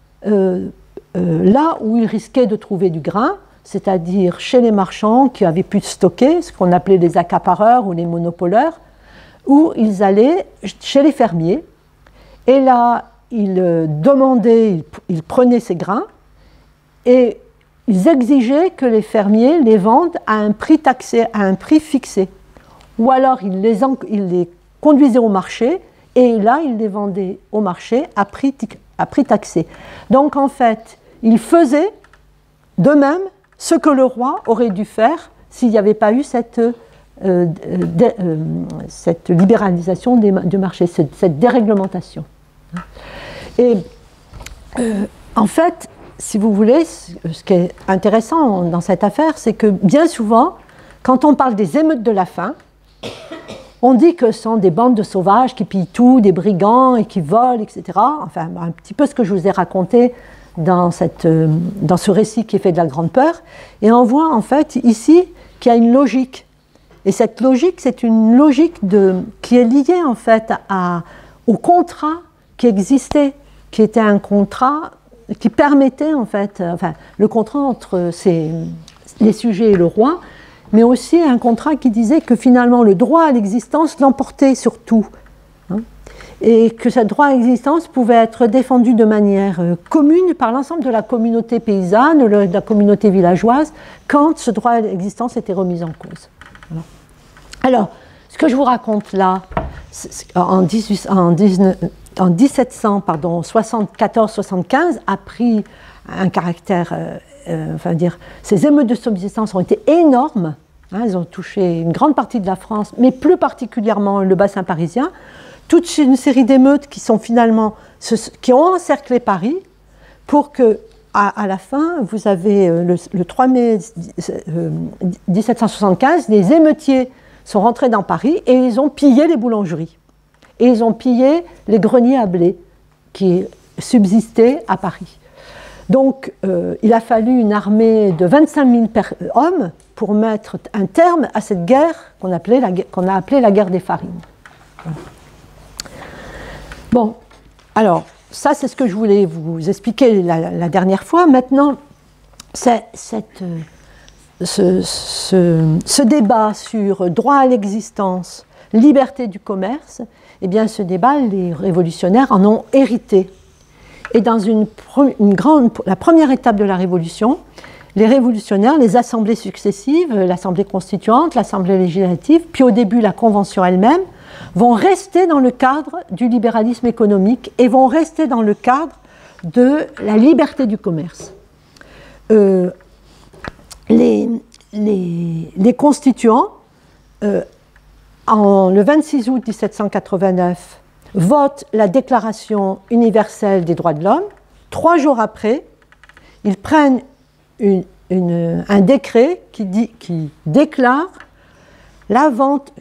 là où ils risquaient de trouver du grain, c'est-à-dire chez les marchands qui avaient pu stocker, ce qu'on appelait les accapareurs ou les monopoleurs, où ils allaient chez les fermiers, et là, ils demandaient, ils prenaient ces grains, et ils exigeaient que les fermiers les vendent à un prix taxé, à un prix fixé. Ou alors, ils les conduisaient au marché, et là, ils les vendaient au marché à prix taxé. Donc, en fait, ils faisaient de même ce que le roi aurait dû faire s'il n'y avait pas eu cette libéralisation du marché, cette déréglementation. Et en fait, si vous voulez, ce qui est intéressant dans cette affaire, c'est que bien souvent, quand on parle des émeutes de la faim, on dit que ce sont des bandes de sauvages qui pillent tout, des brigands et qui volent, etc. Enfin, un petit peu ce que je vous ai raconté dans ce récit qui est fait de la Grande Peur. Et on voit en fait ici qu'il y a une logique. Et cette logique, c'est une logique qui est liée en fait au contrat qui existait, qui était un contrat qui permettait en fait, le contrat entre les sujets et le roi, mais aussi un contrat qui disait que finalement le droit à l'existence l'emportait sur tout, hein, et que ce droit à l'existence pouvait être défendu de manière commune par l'ensemble de la communauté paysanne, de la communauté villageoise, quand ce droit à l'existence était remis en cause. Voilà. Alors, ce que je vous raconte là, en 1774-75, a pris un caractère, ces émeutes de subsistance ont été énormes, hein, elles ont touché une grande partie de la France, mais plus particulièrement le bassin parisien, toute une série d'émeutes qui sont finalement, qui ont encerclé Paris, pour que, à la fin, vous avez le 3 mai 1775, les émeutiers sont rentrés dans Paris et ils ont pillé les boulangeries. Et ils ont pillé les greniers à blé qui subsistaient à Paris. Donc, il a fallu une armée de 25 000 hommes pour mettre un terme à cette guerre qu'on a appelée la guerre des farines. Voilà. Bon, alors, ça c'est ce que je voulais vous expliquer la dernière fois. Maintenant, ce débat sur droit à l'existence, liberté du commerce, eh bien ce débat, les révolutionnaires en ont hérité. Et dans la première étape de la Révolution, les révolutionnaires, les assemblées successives, l'Assemblée constituante, l'Assemblée législative, puis au début la Convention elle-même, vont rester dans le cadre du libéralisme économique et vont rester dans le cadre de la liberté du commerce. Les constituants, le 26 août 1789, votent la Déclaration universelle des droits de l'homme. 3 jours après, ils prennent un décret qui déclare la vente,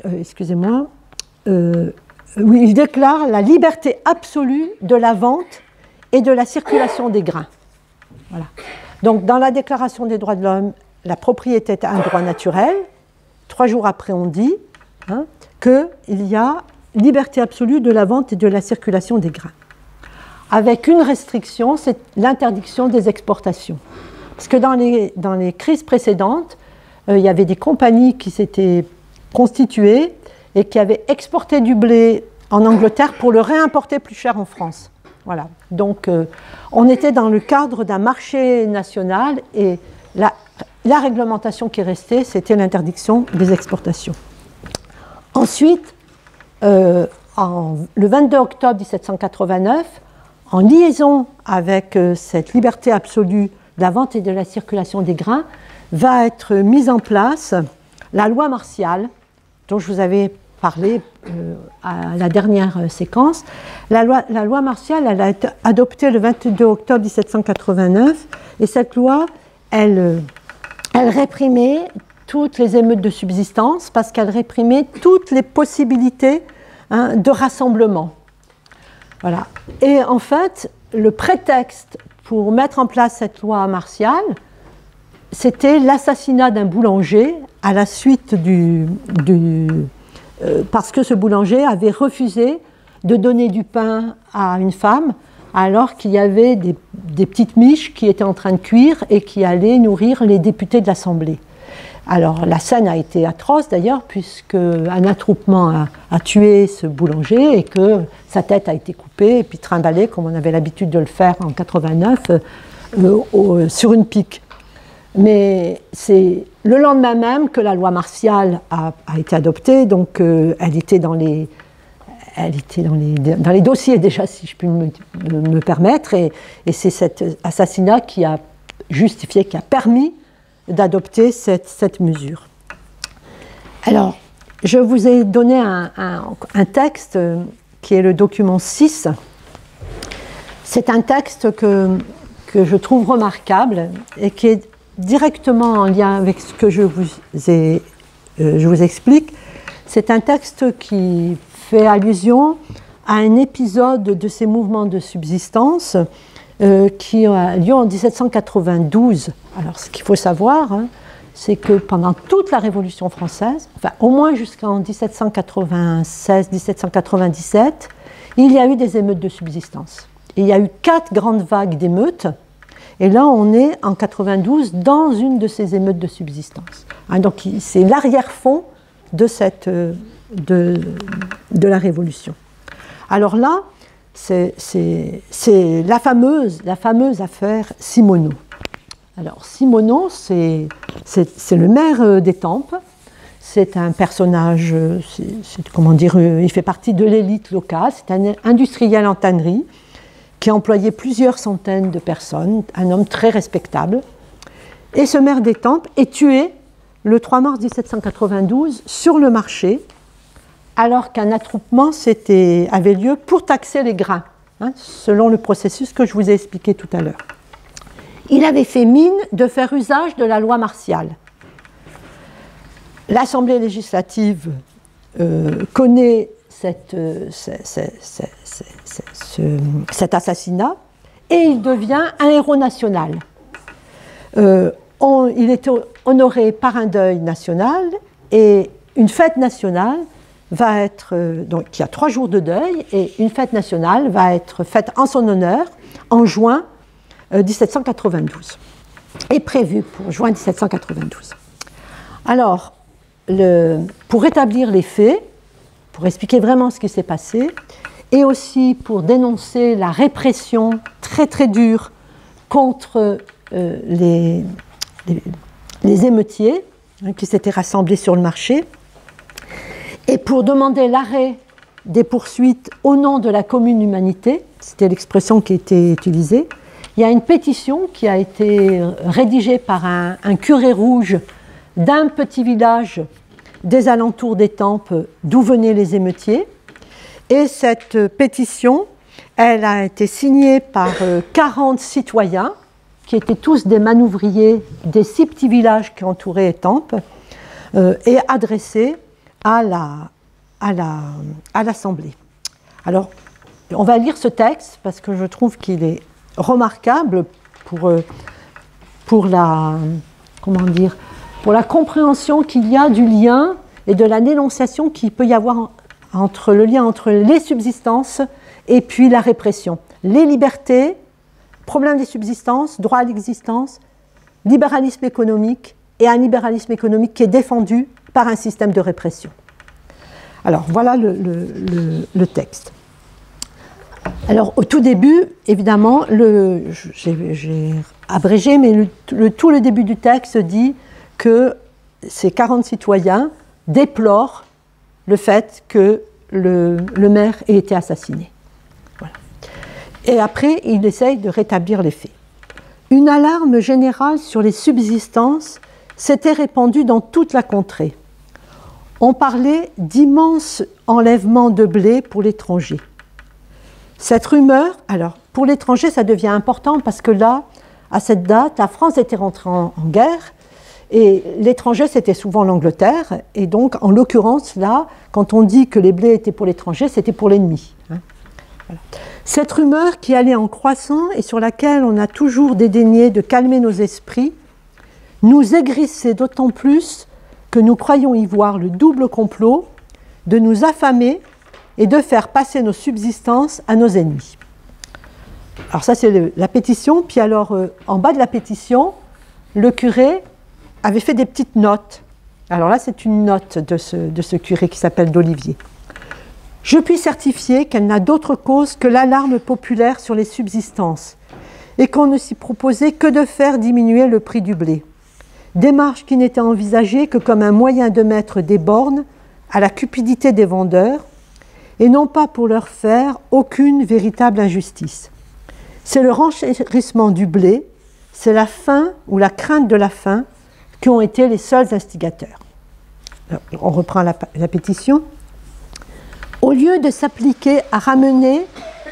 il déclare la liberté absolue de la vente et de la circulation des grains. Voilà. Donc, dans la Déclaration des droits de l'homme, la propriété est un droit naturel. 3 jours après, on dit qu'il y a liberté absolue de la vente et de la circulation des grains. Avec une restriction, c'est l'interdiction des exportations. Parce que dans les crises précédentes, il y avait des compagnies qui s'étaient constituées et qui avaient exporté du blé en Angleterre pour le réimporter plus cher en France. Voilà. Donc, on était dans le cadre d'un marché national et la réglementation qui restait, c'était l'interdiction des exportations. Ensuite, le 22 octobre 1789, en liaison avec cette liberté absolue de la vente et de la circulation des grains, va être mise en place la loi martiale, dont je vous avais parlé à la dernière séquence. La loi martiale, elle a été adoptée le 22 octobre 1789, et cette loi, elle réprimait toutes les émeutes de subsistance, parce qu'elle réprimait toutes les possibilités de rassemblement. Voilà. Et en fait, le prétexte pour mettre en place cette loi martiale, c'était l'assassinat d'un boulanger à la suite parce que ce boulanger avait refusé de donner du pain à une femme alors qu'il y avait des petites miches qui étaient en train de cuire et qui allaient nourrir les députés de l'Assemblée. Alors la scène a été atroce d'ailleurs, puisque un attroupement a tué ce boulanger et que sa tête a été coupée et puis trimballée, comme on avait l'habitude de le faire en 89, sur une pique. Mais c'est le lendemain même que la loi martiale a été adoptée, donc elle était dans les dossiers déjà, si je puis me permettre, et c'est cet assassinat qui a justifié, qui a permis d'adopter cette mesure. Alors, je vous ai donné un texte qui est le document 6. C'est un texte que je trouve remarquable et qui est directement en lien avec ce que je vous explique. C'est un texte qui fait allusion à un épisode de ces mouvements de subsistance qui a lieu en 1792. Alors, ce qu'il faut savoir, c'est que pendant toute la Révolution française, enfin au moins jusqu'en 1796-1797, il y a eu des émeutes de subsistance. Et il y a eu 4 grandes vagues d'émeutes. Et là, on est en 92 dans une de ces émeutes de subsistance. Donc, c'est l'arrière-fond de la Révolution. Alors là, c'est la fameuse affaire Simonot. Alors, Simonot, c'est le maire d'Étampes. C'est un personnage, comment dire, il fait partie de l'élite locale. C'est un industriel en tannerie qui a employé plusieurs centaines de personnes, un homme très respectable. Et ce maire d'Étampes est tué le 3 mars 1792 sur le marché, alors qu'un attroupement avait lieu pour taxer les grains, selon le processus que je vous ai expliqué tout à l'heure. Il avait fait mine de faire usage de la loi martiale. l'Assemblée législative connaît cet assassinat et il devient un héros national. Il est honoré par un deuil national et une fête nationale va être, donc il y a 3 jours de deuil et une fête nationale va être faite en son honneur en juin 1792, est prévue pour juin 1792. Alors, pour rétablir les faits, pour expliquer vraiment ce qui s'est passé, et aussi pour dénoncer la répression très très dure contre les émeutiers qui s'étaient rassemblés sur le marché, et pour demander l'arrêt des poursuites au nom de la commune humanité, c'était l'expression qui était utilisée, il y a une pétition qui a été rédigée par un curé rouge d'un petit village des alentours d'Étampes d'où venaient les émeutiers. Et cette pétition, elle a été signée par 40 citoyens, qui étaient tous des manouvriers des 6 petits villages qui entouraient Étampes, et adressée à l'Assemblée. Alors, on va lire ce texte parce que je trouve qu'il est remarquable pour la compréhension qu'il y a du lien et de la dénonciation qu'il peut y avoir entre le lien entre les subsistances et puis la répression. Les libertés, problème des subsistances, droit à l'existence, libéralisme économique et un libéralisme économique qui est défendu par un système de répression. Alors voilà le texte. Alors au tout début, évidemment, j'ai abrégé, mais tout le début du texte dit que ces 40 citoyens déplorent le fait que le maire ait été assassiné. Voilà. Et après, il essaye de rétablir les faits. Une alarme générale sur les subsistances s'était répandue dans toute la contrée. On parlait d'immenses enlèvements de blé pour l'étranger. Cette rumeur, alors pour l'étranger ça devient important parce que là, à cette date, la France était rentrée en guerre et l'étranger c'était souvent l'Angleterre et donc en l'occurrence là, quand on dit que les blés étaient pour l'étranger, c'était pour l'ennemi. Voilà. Cette rumeur qui allait en croissant et sur laquelle on a toujours dédaigné de calmer nos esprits, nous aigrissait d'autant plus que nous croyons y voir le double complot de nous affamer et de faire passer nos subsistances à nos ennemis. Alors ça c'est la pétition, puis alors en bas de la pétition, le curé avait fait des petites notes. Alors là c'est une note de ce curé qui s'appelle d'Olivier. Je puis certifier qu'elle n'a d'autre cause que l'alarme populaire sur les subsistances et qu'on ne s'y proposait que de faire diminuer le prix du blé. Démarche qui n'était envisagée que comme un moyen de mettre des bornes à la cupidité des vendeurs et non pas pour leur faire aucune véritable injustice. C'est le renchérissement du blé, c'est la faim ou la crainte de la faim qui ont été les seuls instigateurs. Alors, on reprend la pétition. Au lieu de s'appliquer à ramener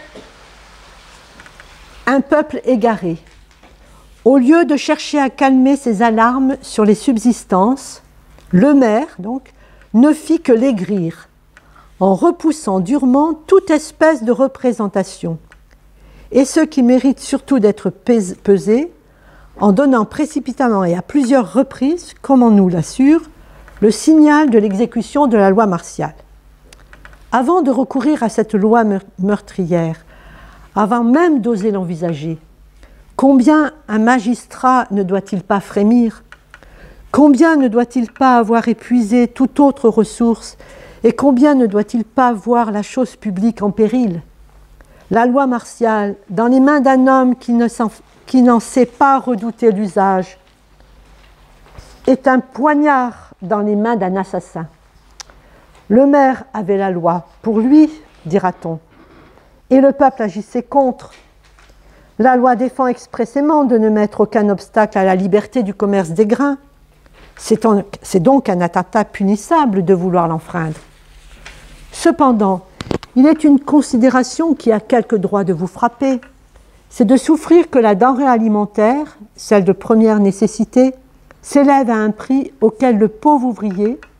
un peuple égaré, au lieu de chercher à calmer ses alarmes sur les subsistances, le maire, donc, ne fit que l'aigrir, en repoussant durement toute espèce de représentation, et ce qui mérite surtout d'être pesé, en donnant précipitamment et à plusieurs reprises, comme on nous l'assure, le signal de l'exécution de la loi martiale. Avant de recourir à cette loi meurtrière, avant même d'oser l'envisager, combien un magistrat ne doit-il pas frémir? Combien ne doit-il pas avoir épuisé toute autre ressource? Et combien ne doit-il pas voir la chose publique en péril? La loi martiale, dans les mains d'un homme qui n'en sait pas redouter l'usage, est un poignard dans les mains d'un assassin. Le maire avait la loi pour lui, dira-t-on, et le peuple agissait contre. La loi défend expressément de ne mettre aucun obstacle à la liberté du commerce des grains. C'est donc un attentat punissable de vouloir l'enfreindre. Cependant, il est une considération qui a quelque droit de vous frapper, c'est de souffrir que la denrée alimentaire, celle de première nécessité, s'élève à un prix auquel le pauvre ouvrier,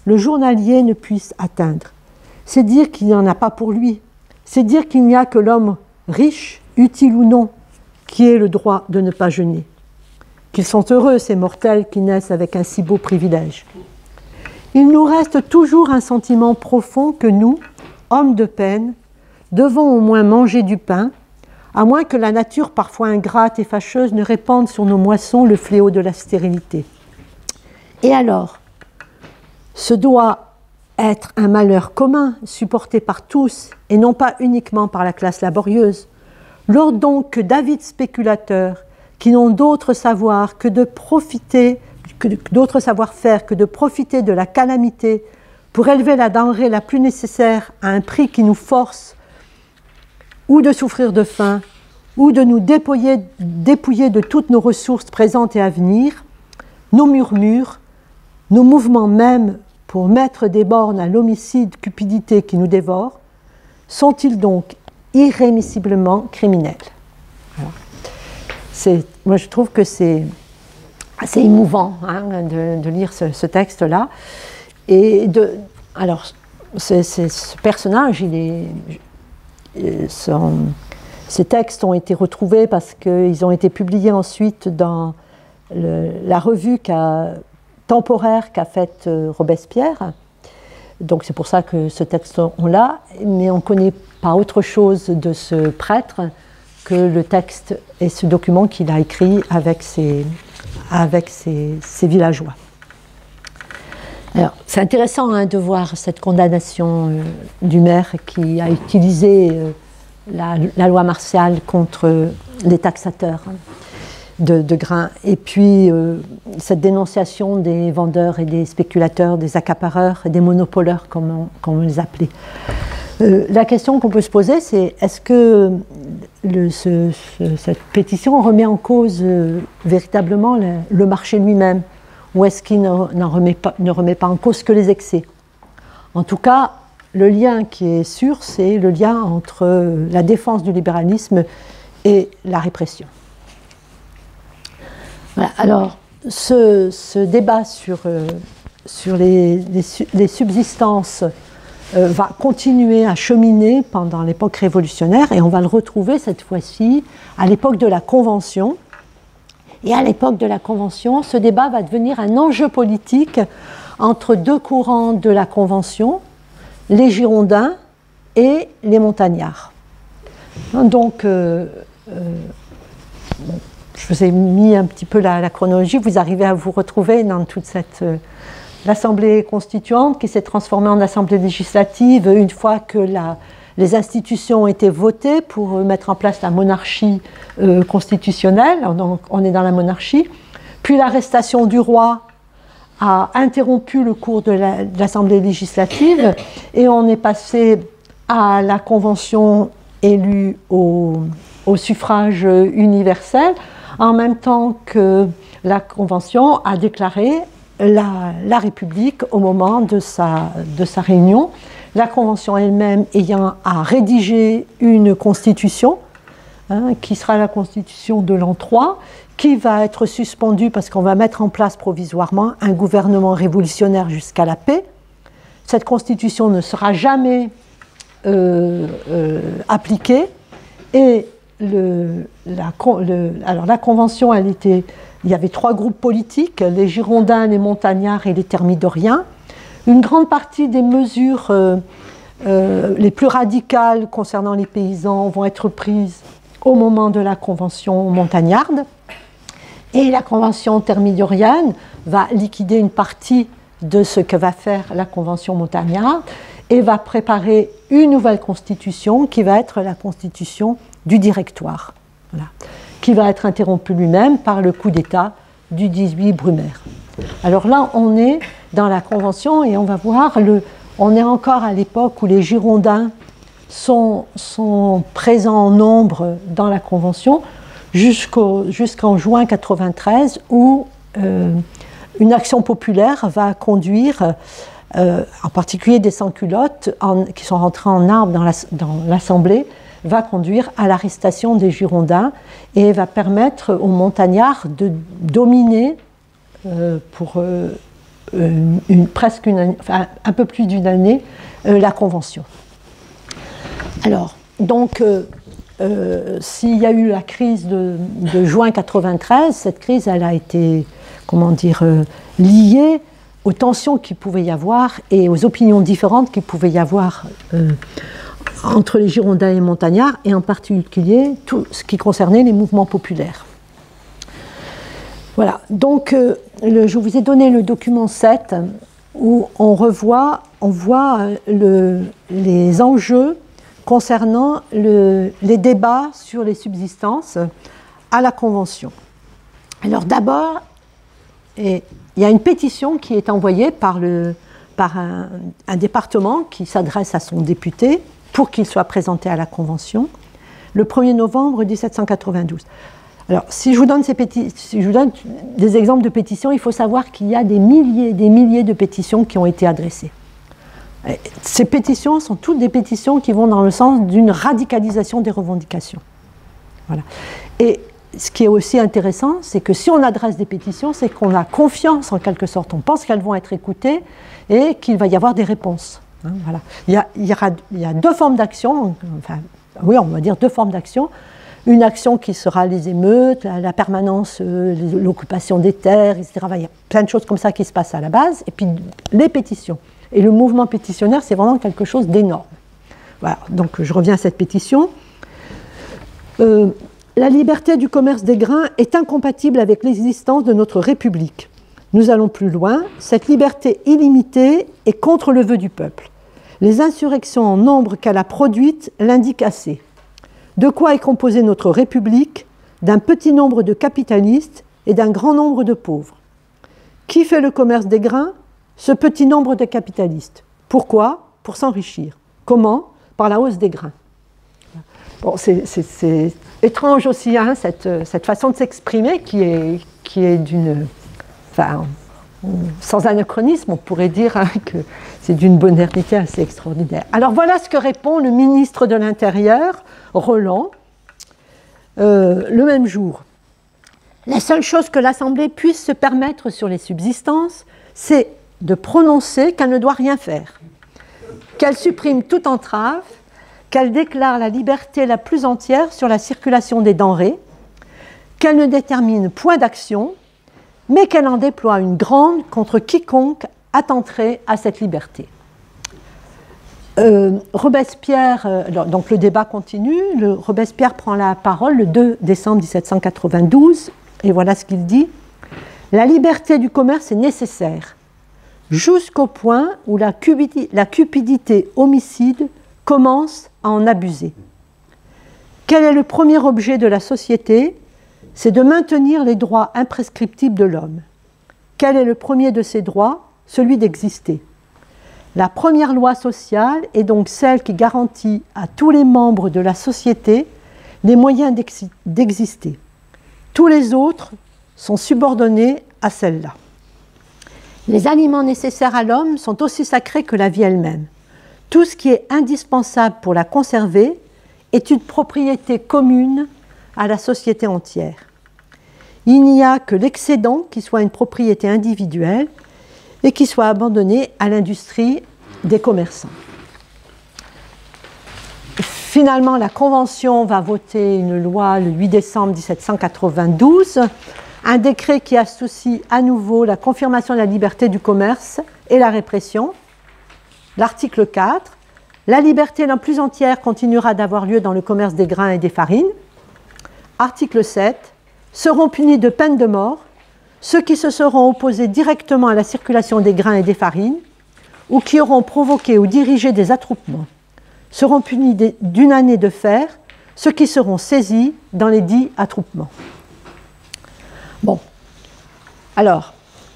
le journalier ne puisse atteindre. C'est dire qu'il n'y en a pas pour lui. C'est dire qu'il n'y a que l'homme riche, utile ou non, qui ait le droit de ne pas jeûner. Qu'ils sont heureux, ces mortels qui naissent avec un si beau privilège. Il nous reste toujours un sentiment profond que nous, hommes de peine, devons au moins manger du pain, à moins que la nature parfois ingrate et fâcheuse ne répande sur nos moissons le fléau de la stérilité. Et alors, ce doit être un malheur commun, supporté par tous, et non pas uniquement par la classe laborieuse. Lors donc que d'avides spéculateurs, qui n'ont d'autre savoir que de profiter, d'autre savoir-faire que de profiter de la calamité pour élever la denrée la plus nécessaire à un prix qui nous force ou de souffrir de faim, ou de nous dépouiller de toutes nos ressources présentes et à venir, nos murmures, nos mouvements même pour mettre des bornes à l'homicide cupidité qui nous dévore, sont-ils donc irrémissiblement criminels? Moi je trouve que c'est assez émouvant hein, de lire ce texte-là. Et alors, ce personnage, ces textes ont été retrouvés parce qu'ils ont été publiés ensuite dans la revue temporaire qu'a faite Robespierre. Donc c'est pour ça que ce texte on l'a, mais on ne connaît pas autre chose de ce prêtre que le texte et ce document qu'il a écrit avec ses villageois. Alors, c'est intéressant hein, de voir cette condamnation du maire qui a utilisé la loi martiale contre les taxateurs hein, de grains. Et puis, cette dénonciation des vendeurs et des spéculateurs, des accapareurs et des monopoleurs, comme on les appelait. La question qu'on peut se poser, c'est est-ce que cette pétition remet en cause véritablement le marché lui-même? Ou est-ce qu'il ne remet pas en cause que les excès? En tout cas, le lien qui est sûr, c'est le lien entre la défense du libéralisme et la répression. Voilà. Alors, ce débat sur les subsistances va continuer à cheminer pendant l'époque révolutionnaire et on va le retrouver cette fois-ci à l'époque de la Convention. Et à l'époque de la Convention, ce débat va devenir un enjeu politique entre deux courants de la Convention, les Girondins et les Montagnards. Donc, je vous ai mis un petit peu la chronologie, vous arrivez à vous retrouver dans toute cette... l'Assemblée constituante qui s'est transformée en Assemblée législative une fois que les institutions ont été votées pour mettre en place la monarchie constitutionnelle, donc on est dans la monarchie, puis l'arrestation du roi a interrompu le cours de l'Assemblée législative et on est passé à la Convention élue au suffrage universel, en même temps que la Convention a déclaré la République au moment de sa réunion. La Convention elle-même ayant à rédiger une constitution, hein, qui sera la constitution de l'an 3, qui va être suspendue parce qu'on va mettre en place provisoirement un gouvernement révolutionnaire jusqu'à la paix. Cette constitution ne sera jamais appliquée et alors la Convention, il y avait 3 groupes politiques, les Girondins, les Montagnards et les Thermidoriens. Une grande partie des mesures les plus radicales concernant les paysans vont être prises au moment de la Convention montagnarde. Et la Convention thermidorienne va liquider une partie de ce que va faire la Convention montagnarde et va préparer une nouvelle constitution qui va être la constitution du Directoire, voilà, qui va être interrompue lui-même par le coup d'État du 18 Brumaire. Alors là, on est dans la Convention et on va voir, on est encore à l'époque où les Girondins sont présents en nombre dans la Convention jusqu'en juin 1993 où une action populaire va conduire, en particulier des sans-culottes qui sont rentrés en armes dans l'Assemblée, va conduire à l'arrestation des Girondins et va permettre aux Montagnards de dominer, pour presque une année, enfin, un peu plus d'une année, la Convention. Alors, donc, s'il y a eu la crise de juin 93, cette crise, elle a été, comment dire, liée aux tensions qu'il pouvait y avoir et aux opinions différentes qu'il pouvait y avoir entre les Girondins et les Montagnards, et en particulier tout ce qui concernait les mouvements populaires. Voilà, donc je vous ai donné le document 7 où on voit les enjeux concernant les débats sur les subsistances à la Convention. Alors d'abord, il y a une pétition qui est envoyée par un département qui s'adresse à son député pour qu'il soit présenté à la Convention le 1er novembre 1792. Alors, si je vous donne des exemples de pétitions, il faut savoir qu'il y a des milliers de pétitions qui ont été adressées. Ces pétitions sont toutes des pétitions qui vont dans le sens d'une radicalisation des revendications. Voilà. Et ce qui est aussi intéressant, c'est que si on adresse des pétitions, c'est qu'on a confiance en quelque sorte. On pense qu'elles vont être écoutées et qu'il va y avoir des réponses. Hein, voilà. Il y a deux formes d'action, enfin, oui, on va dire deux formes d'action. Une action qui sera les émeutes, la permanence, l'occupation des terres, etc. Il y a plein de choses comme ça qui se passent à la base. Et puis les pétitions. Et le mouvement pétitionnaire, c'est vraiment quelque chose d'énorme. Voilà, donc je reviens à cette pétition. La liberté du commerce des grains est incompatible avec l'existence de notre République. Nous allons plus loin. Cette liberté illimitée est contre le vœu du peuple. Les insurrections en nombre qu'elle a produites l'indiquent assez. De quoi est composée notre République? D'un petit nombre de capitalistes et d'un grand nombre de pauvres. Qui fait le commerce des grains? Ce petit nombre de capitalistes. Pourquoi? Pour s'enrichir. Comment? Par la hausse des grains. Bon, c'est étrange aussi, hein, cette façon de s'exprimer qui est d'une... Enfin, sans anachronisme, on pourrait dire hein, que c'est d'une modernité assez extraordinaire. Alors voilà ce que répond le ministre de l'Intérieur, Roland, le même jour. La seule chose que l'Assemblée puisse se permettre sur les subsistances, c'est de prononcer qu'elle ne doit rien faire, qu'elle supprime toute entrave, qu'elle déclare la liberté la plus entière sur la circulation des denrées, qu'elle ne détermine point d'action, mais qu'elle en déploie une grande contre quiconque attenterait à cette liberté. Robespierre, donc le débat continue, Robespierre prend la parole le 2 décembre 1792, et voilà ce qu'il dit. « La liberté du commerce est nécessaire, jusqu'au point où la cupidité homicide commence à en abuser. Quel est le premier objet de la société? C'est de maintenir les droits imprescriptibles de l'homme. Quel est le premier de ces droits? Celui d'exister. La première loi sociale est donc celle qui garantit à tous les membres de la société les moyens d'exister. Tous les autres sont subordonnés à celle-là. Les aliments nécessaires à l'homme sont aussi sacrés que la vie elle-même. Tout ce qui est indispensable pour la conserver est une propriété commune à la société entière. Il n'y a que l'excédent qui soit une propriété individuelle et qui soit abandonné à l'industrie des commerçants. Finalement, la Convention va voter une loi le 8 décembre 1792, un décret qui associe à nouveau la confirmation de la liberté du commerce et la répression. L'article 4, la liberté la plus entière continuera d'avoir lieu dans le commerce des grains et des farines. Article 7, seront punis de peine de mort ceux qui se seront opposés directement à la circulation des grains et des farines ou qui auront provoqué ou dirigé des attroupements. Seront punis d'une année de fer ceux qui seront saisis dans les dits attroupements. Bon, alors,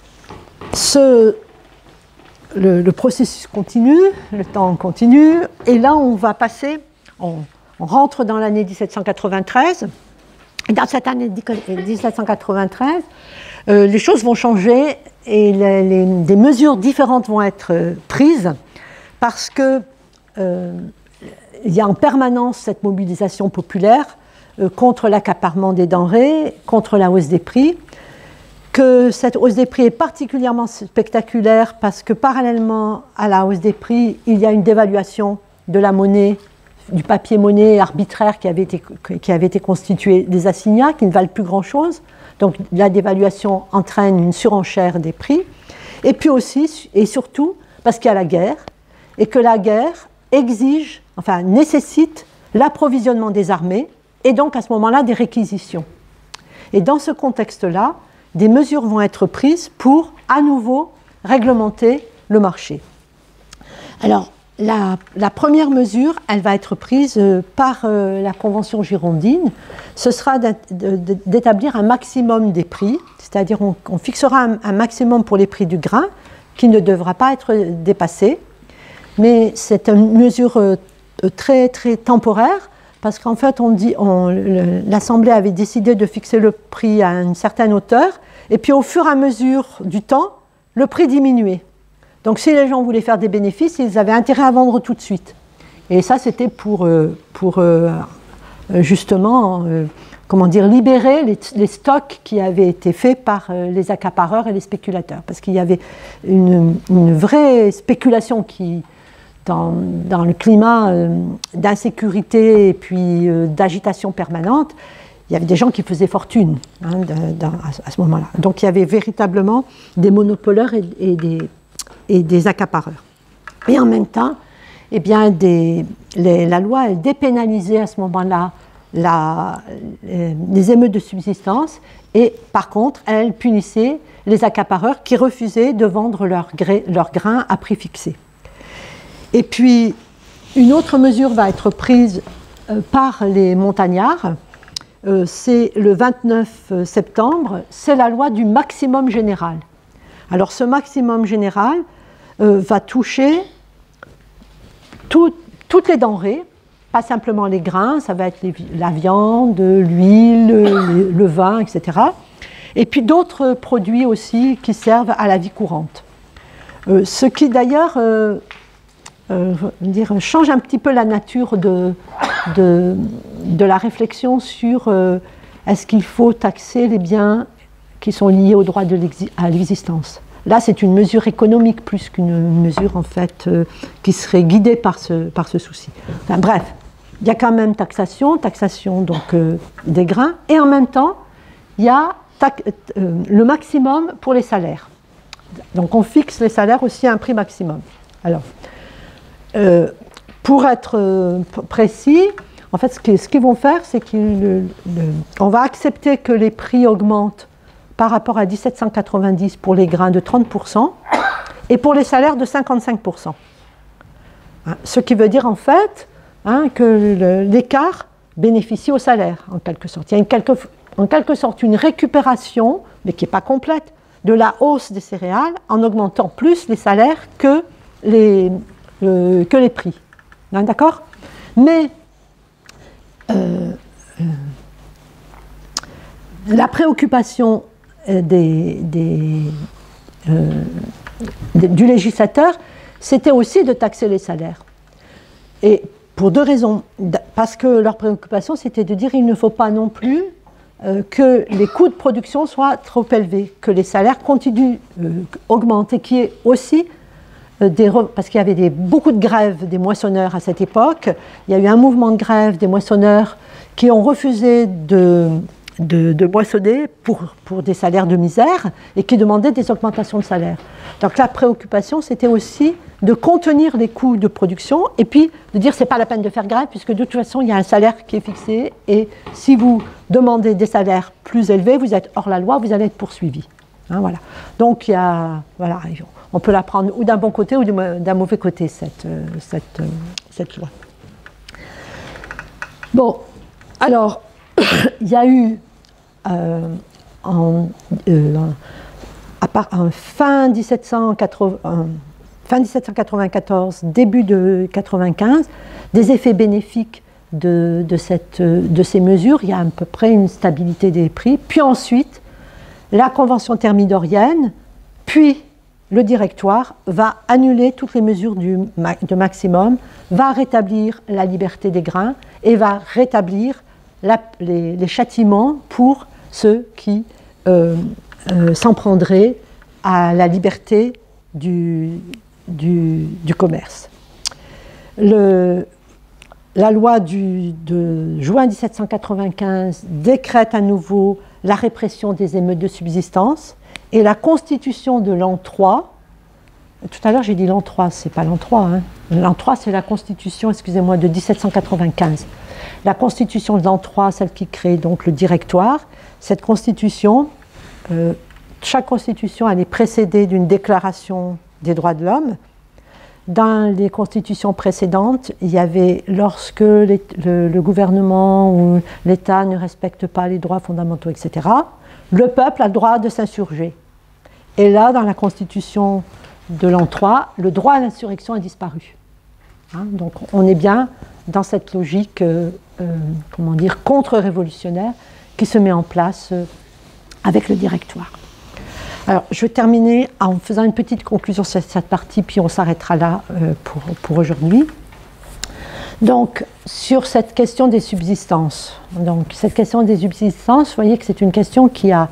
le processus continue, le temps continue, et là on va passer, on rentre dans l'année 1793. Dans cette année 1793, les choses vont changer et des mesures différentes vont être prises parce que il y a en permanence cette mobilisation populaire contre l'accaparement des denrées, contre la hausse des prix. que cette hausse des prix est particulièrement spectaculaire parce que parallèlement à la hausse des prix, il y a une dévaluation de la monnaie, du papier monnaie arbitraire qui avait été constitué des assignats qui ne valent plus grand-chose. Donc la dévaluation entraîne une surenchère des prix. Et puis aussi, et surtout, parce qu'il y a la guerre, et que la guerre exige, enfin nécessite l'approvisionnement des armées, et donc à ce moment-là des réquisitions. Et dans ce contexte-là, des mesures vont être prises pour, à nouveau, réglementer le marché. Alors, la première mesure, elle va être prise par la Convention girondine. Ce sera d'établir un maximum des prix, c'est-à-dire on fixera un maximum pour les prix du grain qui ne devra pas être dépassé. Mais c'est une mesure très, très temporaire parce qu'en fait, l'Assemblée avait décidé de fixer le prix à une certaine hauteur et puis au fur et à mesure du temps, le prix diminuait. Donc si les gens voulaient faire des bénéfices, ils avaient intérêt à vendre tout de suite. Et ça, c'était pour justement, comment dire, libérer les stocks qui avaient été faits par les accapareurs et les spéculateurs. Parce qu'il y avait une vraie spéculation dans le climat d'insécurité et puis d'agitation permanente. Il y avait des gens qui faisaient fortune à ce moment-là. Donc il y avait véritablement des monopoleurs et des accapareurs. Et en même temps, eh bien, la loi elle dépénalisait à ce moment-là les émeutes de subsistance et par contre, elle punissait les accapareurs qui refusaient de vendre leur grain à prix fixé. Et puis, une autre mesure va être prise par les montagnards, c'est le 29 septembre, c'est la loi du maximum général. Alors ce maximum général va toucher toutes les denrées, pas simplement les grains, ça va être la viande, l'huile, le vin, etc. Et puis d'autres produits aussi qui servent à la vie courante. Ce qui d'ailleurs change un petit peu la nature de la réflexion sur est-ce qu'il faut taxer les biens qui sont liés au droit à l'existence. Là, c'est une mesure économique plus qu'une mesure en fait qui serait guidée par ce souci. Enfin, bref, il y a quand même taxation donc des grains, et en même temps, il y a le maximum pour les salaires. Donc on fixe les salaires aussi à un prix maximum. Alors, pour être précis, en fait, ce qu'ils vont faire, c'est qu'on va accepter que les prix augmentent par rapport à 1790 pour les grains de 30% et pour les salaires de 55%. Ce qui veut dire en fait que l'écart bénéficie au salaire, en quelque sorte. Il y a en quelque sorte une récupération, mais qui n'est pas complète, de la hausse des céréales en augmentant plus les salaires que les prix. D'accord ? Mais la préoccupation du législateur, c'était aussi de taxer les salaires. Et pour deux raisons. Parce que leur préoccupation, c'était de dire qu'il ne faut pas non plus que les coûts de production soient trop élevés, que les salaires continuent d'augmenter, qui est aussi parce qu'il y avait beaucoup de grèves des moissonneurs à cette époque. Il y a eu un mouvement de grève des moissonneurs qui ont refusé de moissonner pour des salaires de misère et qui demandaient des augmentations de salaire. Donc la préoccupation, c'était aussi de contenir les coûts de production et puis de dire c'est pas la peine de faire grève puisque de toute façon il y a un salaire qui est fixé et si vous demandez des salaires plus élevés, vous êtes hors la loi, vous allez être poursuivi. Voilà. Donc il y a, voilà, on peut la prendre ou d'un bon côté ou d'un mauvais côté cette loi. Bon, alors il y a eu fin 1794, début de 95, des effets bénéfiques de ces mesures. Il y a à peu près une stabilité des prix. Puis ensuite, la Convention thermidorienne, puis le Directoire va annuler toutes les mesures de maximum, va rétablir la liberté des grains et va rétablir les châtiments pour ceux qui s'en prendrait à la liberté du commerce. La loi de juin 1795 décrète à nouveau la répression des émeutes de subsistance et la constitution de l'an 3. Tout à l'heure j'ai dit l'an 3, c'est pas l'an 3. Hein. L'an 3 c'est la constitution, excusez-moi, de 1795. La constitution de l'an 3, celle qui crée donc le directoire, cette constitution, chaque constitution elle est précédée d'une déclaration des droits de l'homme. Dans les constitutions précédentes, il y avait, lorsque le gouvernement ou l'État ne respecte pas les droits fondamentaux, etc., le peuple a le droit de s'insurger. Et là, dans la constitution de l'an 3, le droit à l'insurrection a disparu. Hein, donc on est bien dans cette logique, comment dire, contre-révolutionnaire qui se met en place avec le directoire. Alors, je vais terminer en faisant une petite conclusion sur cette partie, puis on s'arrêtera là pour aujourd'hui. Donc, sur cette question des subsistances. Donc, cette question des subsistances, vous voyez que c'est une question qui a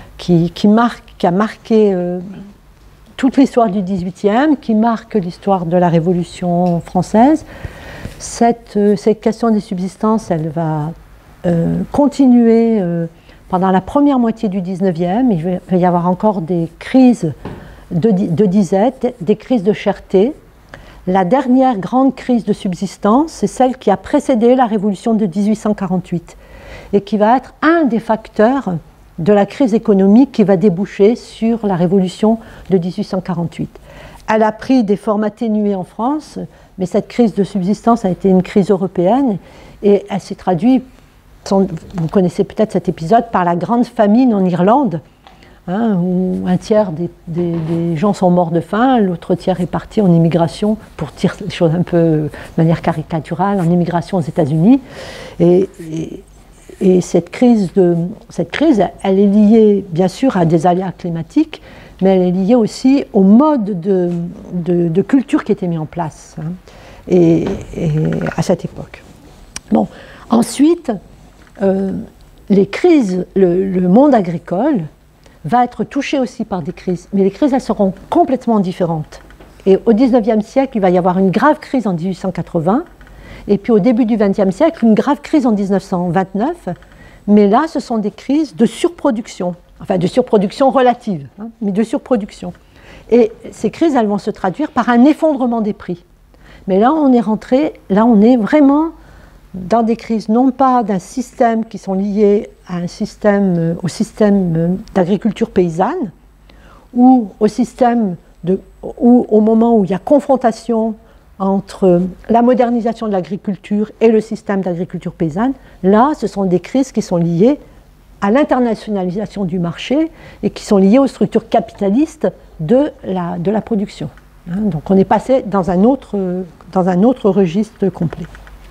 marqué toute l'histoire du XVIIIe, qui marque l'histoire de la Révolution française. Cette question des subsistances, elle va continuer pendant la première moitié du XIXe. Il va y avoir encore des crises de disette, des crises de cherté. La dernière grande crise de subsistance, c'est celle qui a précédé la Révolution de 1848 et qui va être un des facteurs de la crise économique qui va déboucher sur la Révolution de 1848. Elle a pris des formes atténuées en France, mais cette crise de subsistance a été une crise européenne et elle s'est traduite, vous connaissez peut-être cet épisode, par la grande famine en Irlande, hein, où un tiers des gens sont morts de faim, l'autre tiers est parti en immigration, pour dire les choses un peu de manière caricaturale, en immigration aux États-Unis. Et cette crise, elle est liée bien sûr à des aléas climatiques, mais elle est liée aussi au mode de culture qui était mis en place, hein, et à cette époque. Bon, ensuite, les crises, le monde agricole va être touché aussi par des crises, mais les crises elles seront complètement différentes. Et au XIXe siècle, il va y avoir une grave crise en 1880, et puis au début du XXe siècle, une grave crise en 1929, mais là, ce sont des crises de surproduction, enfin de surproduction relative, hein, mais de surproduction. Et ces crises, elles vont se traduire par un effondrement des prix. Mais là, on est vraiment dans des crises, non pas d'un système qui sont liées à au système d'agriculture paysanne, ou au moment où il y a confrontation entre la modernisation de l'agriculture et le système d'agriculture paysanne. Là, ce sont des crises qui sont liées à l'internationalisation du marché et qui sont liées aux structures capitalistes de la production. Hein, donc on est passé dans un autre registre complet.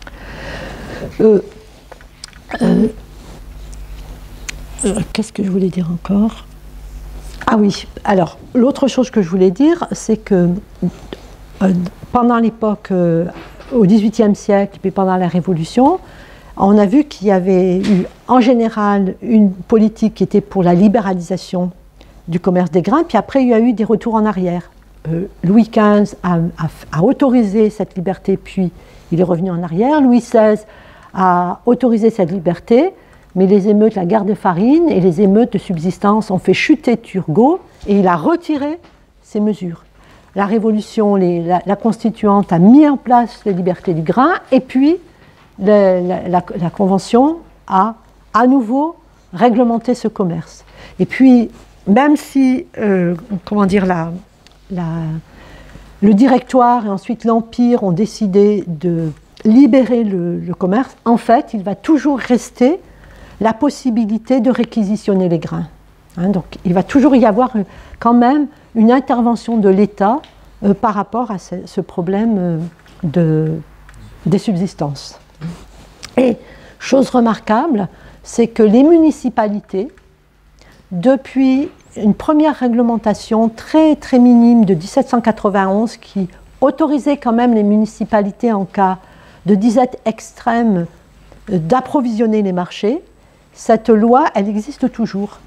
Qu'est-ce que je voulais dire encore? Ah oui, alors l'autre chose que je voulais dire, c'est que pendant l'époque, au XVIIIe siècle, puis pendant la Révolution, on a vu qu'il y avait eu en général une politique qui était pour la libéralisation du commerce des grains, puis après il y a eu des retours en arrière. Louis XV a autorisé cette liberté, puis il est revenu en arrière. Louis XVI a autorisé cette liberté, mais les émeutes, la guerre de Farine et les émeutes de subsistance ont fait chuter Turgot et il a retiré ces mesures. La Révolution, la Constituante a mis en place les libertés du grain et puis la Convention a à nouveau réglementé ce commerce. Et puis, même si, comment dire, le Directoire et ensuite l'Empire ont décidé de libérer le commerce, en fait, il va toujours rester la possibilité de réquisitionner les grains. Hein, donc, il va toujours y avoir quand même une intervention de l'État par rapport à ce problème des subsistances. Et chose remarquable, c'est que les municipalités, depuis une première réglementation très très minime de 1791 qui autorisait quand même les municipalités en cas de disette extrême d'approvisionner les marchés, cette loi, elle existe toujours.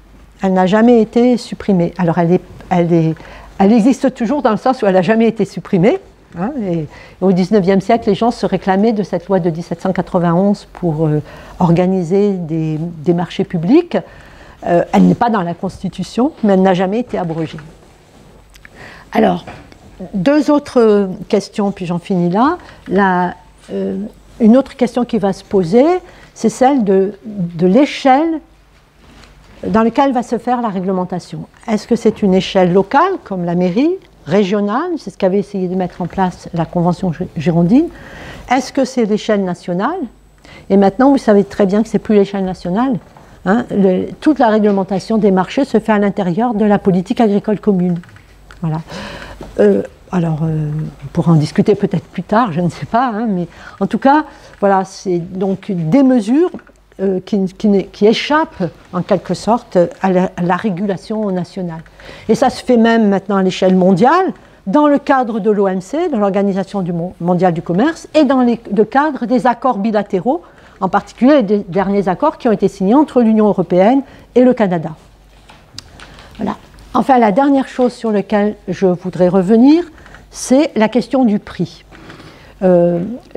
elle n'a jamais été supprimée. Alors elle existe toujours dans le sens où elle n'a jamais été supprimée. Hein, et au XIXe siècle, les gens se réclamaient de cette loi de 1791 pour organiser des marchés publics. Elle n'est pas dans la Constitution, mais elle n'a jamais été abrogée. Alors, deux autres questions, puis j'en finis là. Une autre question qui va se poser, c'est celle de l'échelle dans laquelle va se faire la réglementation. Est-ce que c'est une échelle locale, comme la mairie, régionale, c'est ce qu'avait essayé de mettre en place la Convention girondine? Est-ce que c'est l'échelle nationale? Et maintenant, vous savez très bien que ce n'est plus l'échelle nationale. Hein, toute la réglementation des marchés se fait à l'intérieur de la politique agricole commune. Voilà. On pourra en discuter peut-être plus tard, je ne sais pas, hein, mais en tout cas, voilà, c'est donc des mesures qui échappent en quelque sorte à la régulation nationale. Et ça se fait même maintenant à l'échelle mondiale, dans le cadre de l'OMC, de l'Organisation mondiale du commerce, et dans le cadre des accords bilatéraux, en particulier les derniers accords qui ont été signés entre l'Union européenne et le Canada. Voilà. Enfin, la dernière chose sur laquelle je voudrais revenir, c'est la question du prix. Dans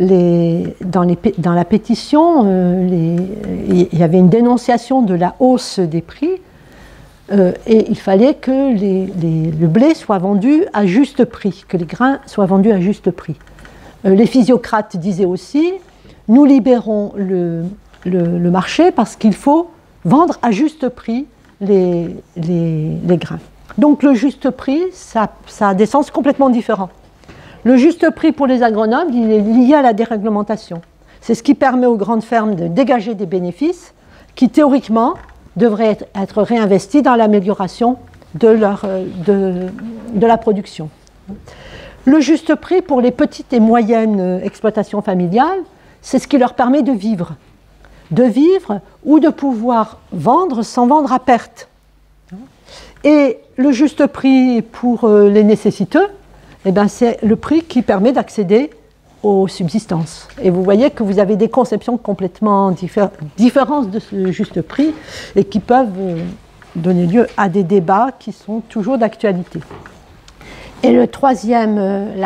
la pétition, il y avait une dénonciation de la hausse des prix et il fallait que le blé soit vendu à juste prix, que les grains soient vendus à juste prix. Les physiocrates disaient aussi, nous libérons le marché parce qu'il faut vendre à juste prix les grains. Donc le juste prix, ça a des sens complètement différents. Le juste prix pour les agronomes, il est lié à la déréglementation. C'est ce qui permet aux grandes fermes de dégager des bénéfices qui, théoriquement, devraient être réinvestis dans l'amélioration de la production. Le juste prix pour les petites et moyennes exploitations familiales, c'est ce qui leur permet de vivre ou de pouvoir vendre sans vendre à perte. Et le juste prix pour les nécessiteux, eh bien, c'est le prix qui permet d'accéder aux subsistances. Et vous voyez que vous avez des conceptions complètement différentes de ce juste prix et qui peuvent donner lieu à des débats qui sont toujours d'actualité. Et le troisième,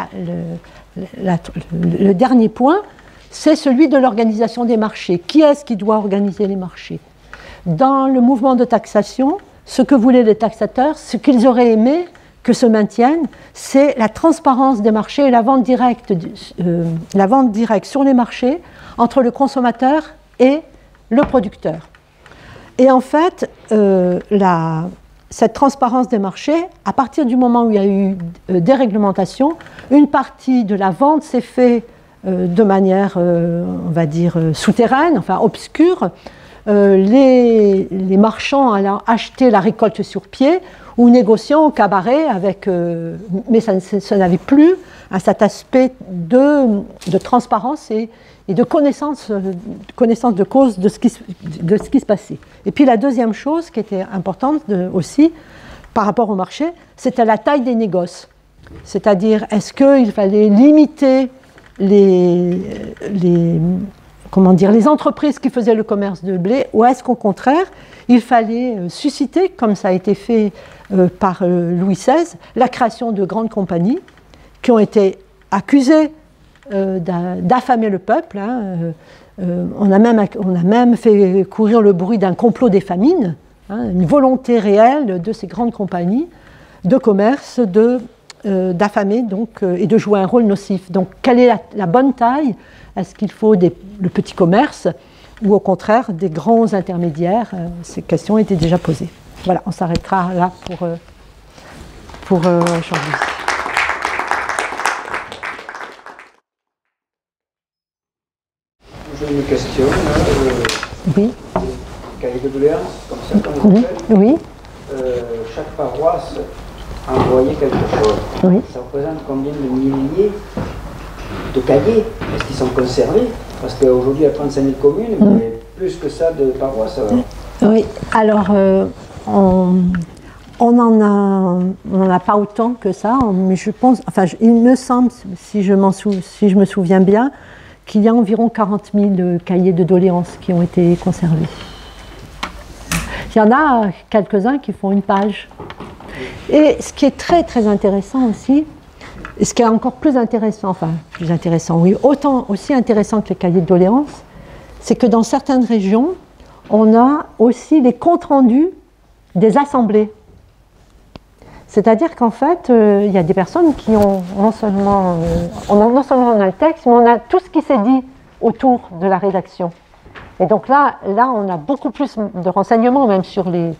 le dernier point, c'est celui de l'organisation des marchés. Qui est-ce qui doit organiser les marchés? Dans le mouvement de taxation, ce que voulaient les taxateurs, ce qu'ils auraient aimé que se maintienne, c'est la transparence des marchés et la vente directe sur les marchés entre le consommateur et le producteur. Et en fait, cette transparence des marchés, à partir du moment où il y a eu déréglementation, une partie de la vente s'est faite de manière, on va dire, souterraine, enfin obscure. Les marchands allant acheter la récolte sur pied ou négociant au cabaret mais ça n'avait plus cet aspect de transparence et de connaissance de cause de ce qui se passait. Et puis la deuxième chose qui était importante aussi par rapport au marché, c'était la taille des négoces. C'est-à-dire, est-ce qu'il fallait limiter les entreprises qui faisaient le commerce de blé, ou est-ce qu'au contraire, il fallait susciter, comme ça a été fait par Louis XVI, la création de grandes compagnies qui ont été accusées d'affamer le peuple. Hein. On a même fait courir le bruit d'un complot des famines, hein, une volonté réelle de ces grandes compagnies de commerce d'affamer et de jouer un rôle nocif. Donc, quelle est la bonne taille? Est-ce qu'il faut le petit commerce ou au contraire des grands intermédiaires? Ces questions étaient déjà posées. Voilà, on s'arrêtera là pour aujourd'hui. J'ai une question. Oui. Cahier de doléances, comme certains l'appellent. Oui. Chaque paroisse a envoyé quelque chose. Oui. Ça représente combien de milliers de cahiers? Est-ce qu'ils sont conservés? Parce qu'aujourd'hui, il y a 35 000 communes, mais plus que ça de paroisses. Alors. Oui, alors on n'en a pas autant que ça, mais je pense, enfin, il me semble, si je me souviens bien, qu'il y a environ 40 000 cahiers de doléances qui ont été conservés. Il y en a quelques-uns qui font une page. Et ce qui est très très intéressant aussi, et ce qui est encore plus intéressant, oui, autant aussi intéressant que les cahiers de doléances, c'est que dans certaines régions, on a aussi les comptes rendus des assemblées. C'est-à-dire qu'en fait, il y a des personnes qui ont non seulement on a le texte, mais on a tout ce qui s'est dit autour de la rédaction. Et donc là, on a beaucoup plus de renseignements même sur les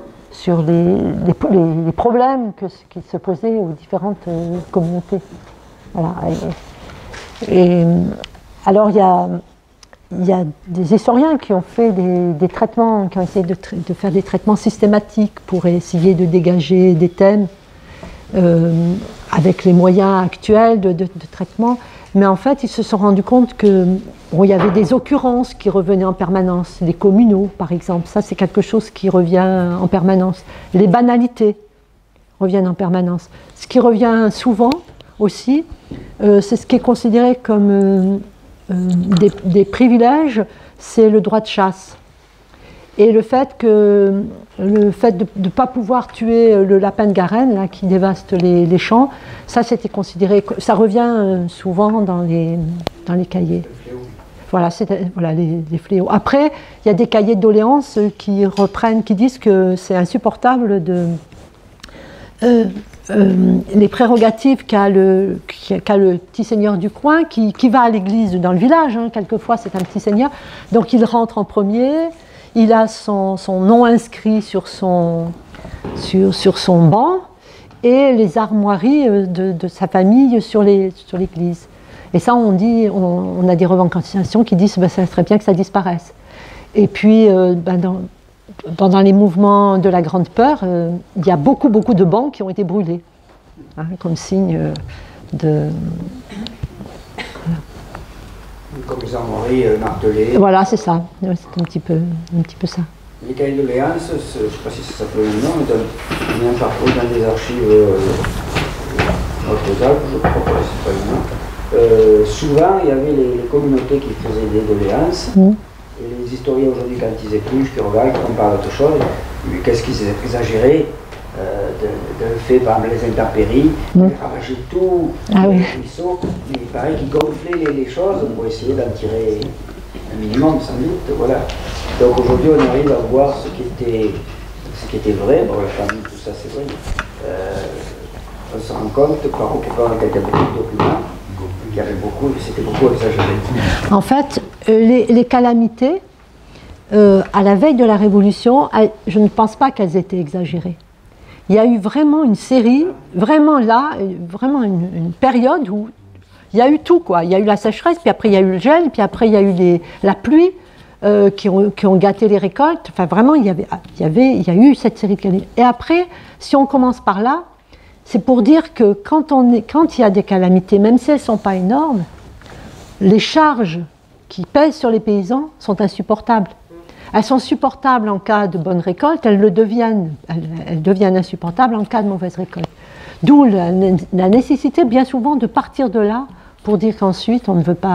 problèmes qui se posaient aux différentes communautés. Voilà. Et alors, il y a des historiens qui ont fait des traitements, qui ont essayé de faire des traitements systématiques pour essayer de dégager des thèmes avec les moyens actuels de traitement. Mais en fait, ils se sont rendus compte qu'il y avait des occurrences qui revenaient en permanence. Les communaux, par exemple, ça c'est quelque chose qui revient en permanence. Les banalités reviennent en permanence. Ce qui revient souvent aussi, c'est ce qui est considéré comme des privilèges, c'est le droit de chasse. Et le fait de ne pas pouvoir tuer le lapin de Garenne, là, qui dévaste les champs, ça c'était considéré, ça revient souvent dans les cahiers. Voilà, les fléaux. Après, il y a des cahiers de doléances qui disent que c'est insupportable les prérogatives qu'a le petit seigneur du coin, qui va à l'église dans le village, hein, quelquefois c'est un petit seigneur, donc il rentre en premier. Il a son nom inscrit sur son banc et les armoiries de sa famille sur l'église. Et ça, on a des revendications qui disent que ça serait bien que ça disparaisse. Et puis, pendant les mouvements de la Grande Peur, il y a beaucoup de bancs qui ont été brûlés, hein, comme signe de... Comme les armoiries martelées. Voilà, c'est ça. Ouais, c'est un petit peu ça. Les cahiers de doléances, je ne sais pas si ça s'appelle le nom, mais il y a un parcours dans les archives Hautes-Alpes, je crois que c'est pas le nom. Souvent, il y avait les communautés qui faisaient des doléances. Et les historiens aujourd'hui, quand ils épluchent, qui regardent, qui comparent d'autres choses, qu'est-ce qu'ils exagéraient de fait par les intempéries, ils ravageaient tout, les ruisseaux, mais il paraît qu'ils gonflaient les choses pour essayer d'en tirer un minimum, sans doute, voilà. Donc aujourd'hui on arrive à voir ce qui était vrai, bon la famille, tout ça c'est vrai, on se rend compte par occupant quelques documents, qu'il y avait c'était beaucoup exagéré. En fait, les calamités, à la veille de la Révolution, je ne pense pas qu'elles étaient exagérées. Il y a eu vraiment une série, vraiment une période où il y a eu tout, quoi. Il y a eu la sécheresse, puis après il y a eu le gel, puis après il y a eu la pluie qui ont gâté les récoltes. Enfin vraiment, il y a eu cette série de calamités. Et après, si on commence par là, c'est pour dire que quand il y a des calamités, même si elles ne sont pas énormes, les charges qui pèsent sur les paysans sont insupportables. Elles sont supportables en cas de bonne récolte, elles deviennent insupportables en cas de mauvaise récolte. D'où la nécessité bien souvent de partir de là pour dire qu'ensuite on ne veut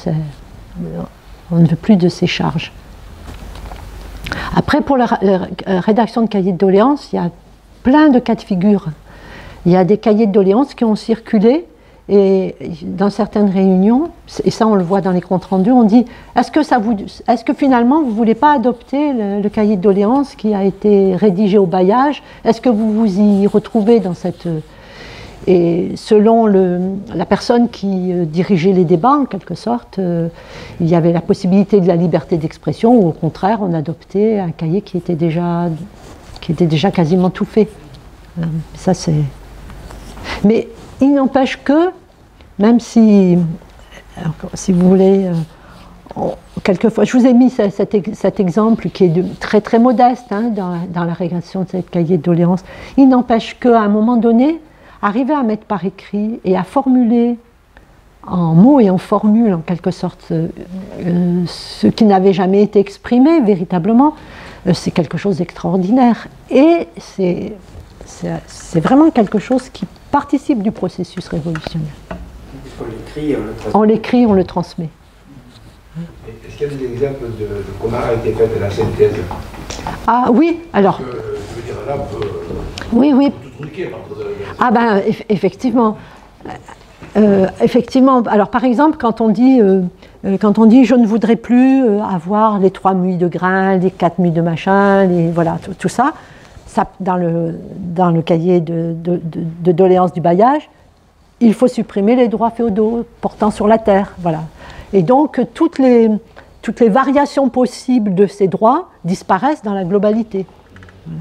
plus de ces charges. Après, pour la rédaction de cahiers de doléances, il y a plein de cas de figure. Il y a des cahiers de doléances qui ont circulé. Et dans certaines réunions, et ça on le voit dans les comptes rendus, on dit est-ce que finalement vous ne voulez pas adopter le cahier de doléances qui a été rédigé au bailliage? Est-ce que vous vous y retrouvez dans cette... Et selon la personne qui dirigeait les débats, en quelque sorte, il y avait la possibilité de la liberté d'expression, ou au contraire, on adoptait un cahier qui était déjà quasiment tout fait. Ça c'est... Mais il n'empêche que, même si vous voulez, quelquefois, je vous ai mis cet exemple qui est très très modeste, hein, dans la rédaction de cette cahier de doléances, il n'empêche qu'à un moment donné, arriver à mettre par écrit et à formuler en mots et en formules, en quelque sorte, ce qui n'avait jamais été exprimé véritablement, c'est quelque chose d'extraordinaire. Et c'est vraiment quelque chose qui participe du processus révolutionnaire. On l'écrit, on le transmet. Est-ce qu'il y a des exemples de comment a été faite la synthèse? Ah oui, alors. Je veux dire, là, on peut. Oui, oui. Tout truquer par contre. Ah ben, effectivement. Effectivement. Alors, par exemple, quand on dit je ne voudrais plus avoir les 3 muids de grains, les 4 muids de machin, voilà, tout ça, dans le cahier de doléances du bailliage, il faut supprimer les droits féodaux portant sur la terre. Voilà. Et donc, toutes les variations possibles de ces droits disparaissent dans la globalité. Voilà.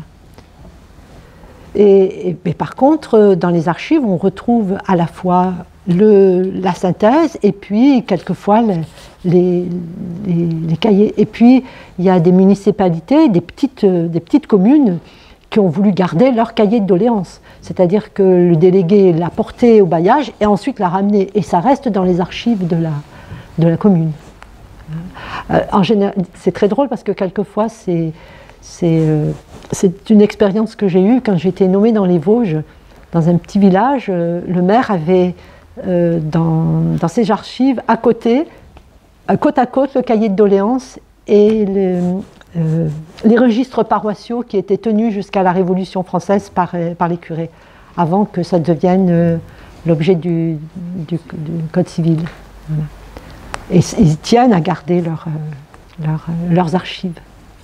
Et par contre, dans les archives, on retrouve à la fois la synthèse et puis quelquefois les cahiers. Et puis, il y a des municipalités, des petites communes qui ont voulu garder leur cahier de doléances. C'est-à-dire que le délégué l'a porté au bailliage et ensuite l'a ramené. Et ça reste dans les archives de la commune. En général, c'est très drôle parce que quelquefois, c'est une expérience que j'ai eue quand j'étais nommée dans les Vosges, dans un petit village. Le maire avait dans ses archives à côte à côte, le cahier de doléances et les registres paroissiaux qui étaient tenus jusqu'à la Révolution française par les curés, avant que ça devienne l'objet du Code civil. Voilà. Et ils tiennent à garder leurs archives.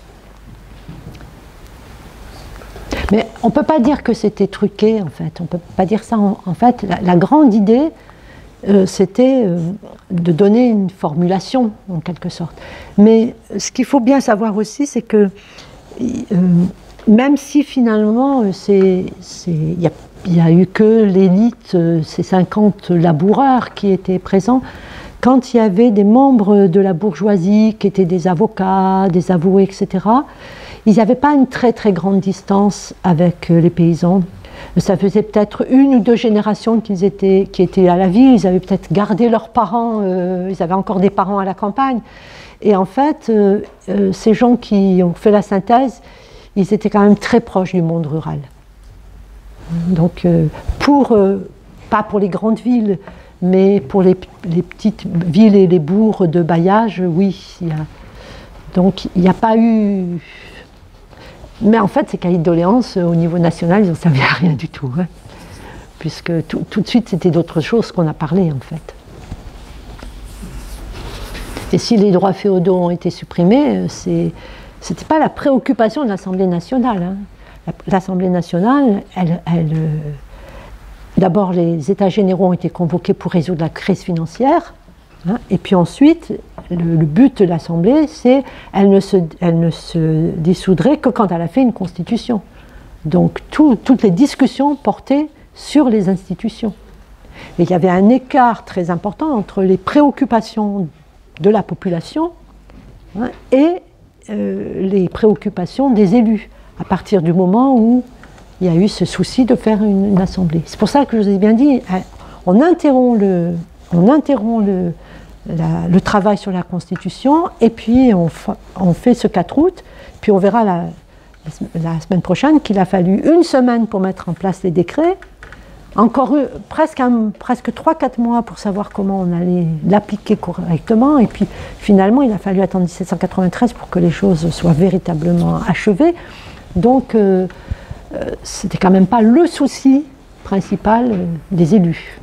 Mais on ne peut pas dire que c'était truqué, en fait. On ne peut pas dire ça. En fait, la grande idée, c'était de donner une formulation, en quelque sorte. Mais ce qu'il faut bien savoir aussi, c'est que même si finalement, il n'y a eu que l'élite, ces 50 laboureurs qui étaient présents, quand il y avait des membres de la bourgeoisie qui étaient des avocats, des avoués, etc., ils n'avaient pas une très très grande distance avec les paysans. Ça faisait peut-être 1 ou 2 générations qui étaient à la ville, ils avaient peut-être gardé leurs parents, ils avaient encore des parents à la campagne. Et en fait, ces gens qui ont fait la synthèse, ils étaient quand même très proches du monde rural. Donc, pas pour les grandes villes, mais pour les petites villes et les bourgs de bailliage, oui. Donc, il n'y a pas eu... Mais en fait, ces cahiers de doléances, au niveau national, ils n'en savaient rien du tout. Hein, puisque tout de suite, c'était d'autres choses qu'on a parlé, en fait. Et si les droits féodaux ont été supprimés, c'était pas la préoccupation de l'Assemblée nationale. Hein. L'Assemblée nationale, d'abord, les États généraux ont été convoqués pour résoudre la crise financière. Hein, et puis ensuite, le but de l'Assemblée, c'est qu'elle ne se dissoudrait que quand elle a fait une constitution. Donc toutes les discussions portaient sur les institutions. Et il y avait un écart très important entre les préoccupations de la population, hein, et les préoccupations des élus, à partir du moment où il y a eu ce souci de faire une assemblée. C'est pour ça que je vous ai bien dit, on interrompt le travail sur la Constitution, et puis on fait ce 4 août, puis on verra la semaine prochaine qu'il a fallu 1 semaine pour mettre en place les décrets, encore presque 3-4 mois pour savoir comment on allait l'appliquer correctement, et puis finalement il a fallu attendre 1793 pour que les choses soient véritablement achevées. Donc c'était quand même pas le souci principal des élus.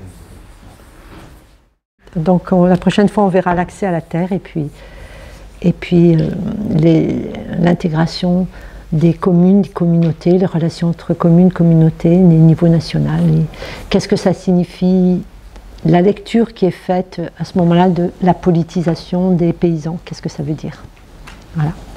Donc la prochaine fois, on verra l'accès à la terre et puis l'intégration des communes, des communautés, les relations entre communes, communautés, les niveaux national. Qu'est-ce que ça signifie, la lecture qui est faite à ce moment-là de la politisation des paysans, qu'est-ce que ça veut dire? Voilà.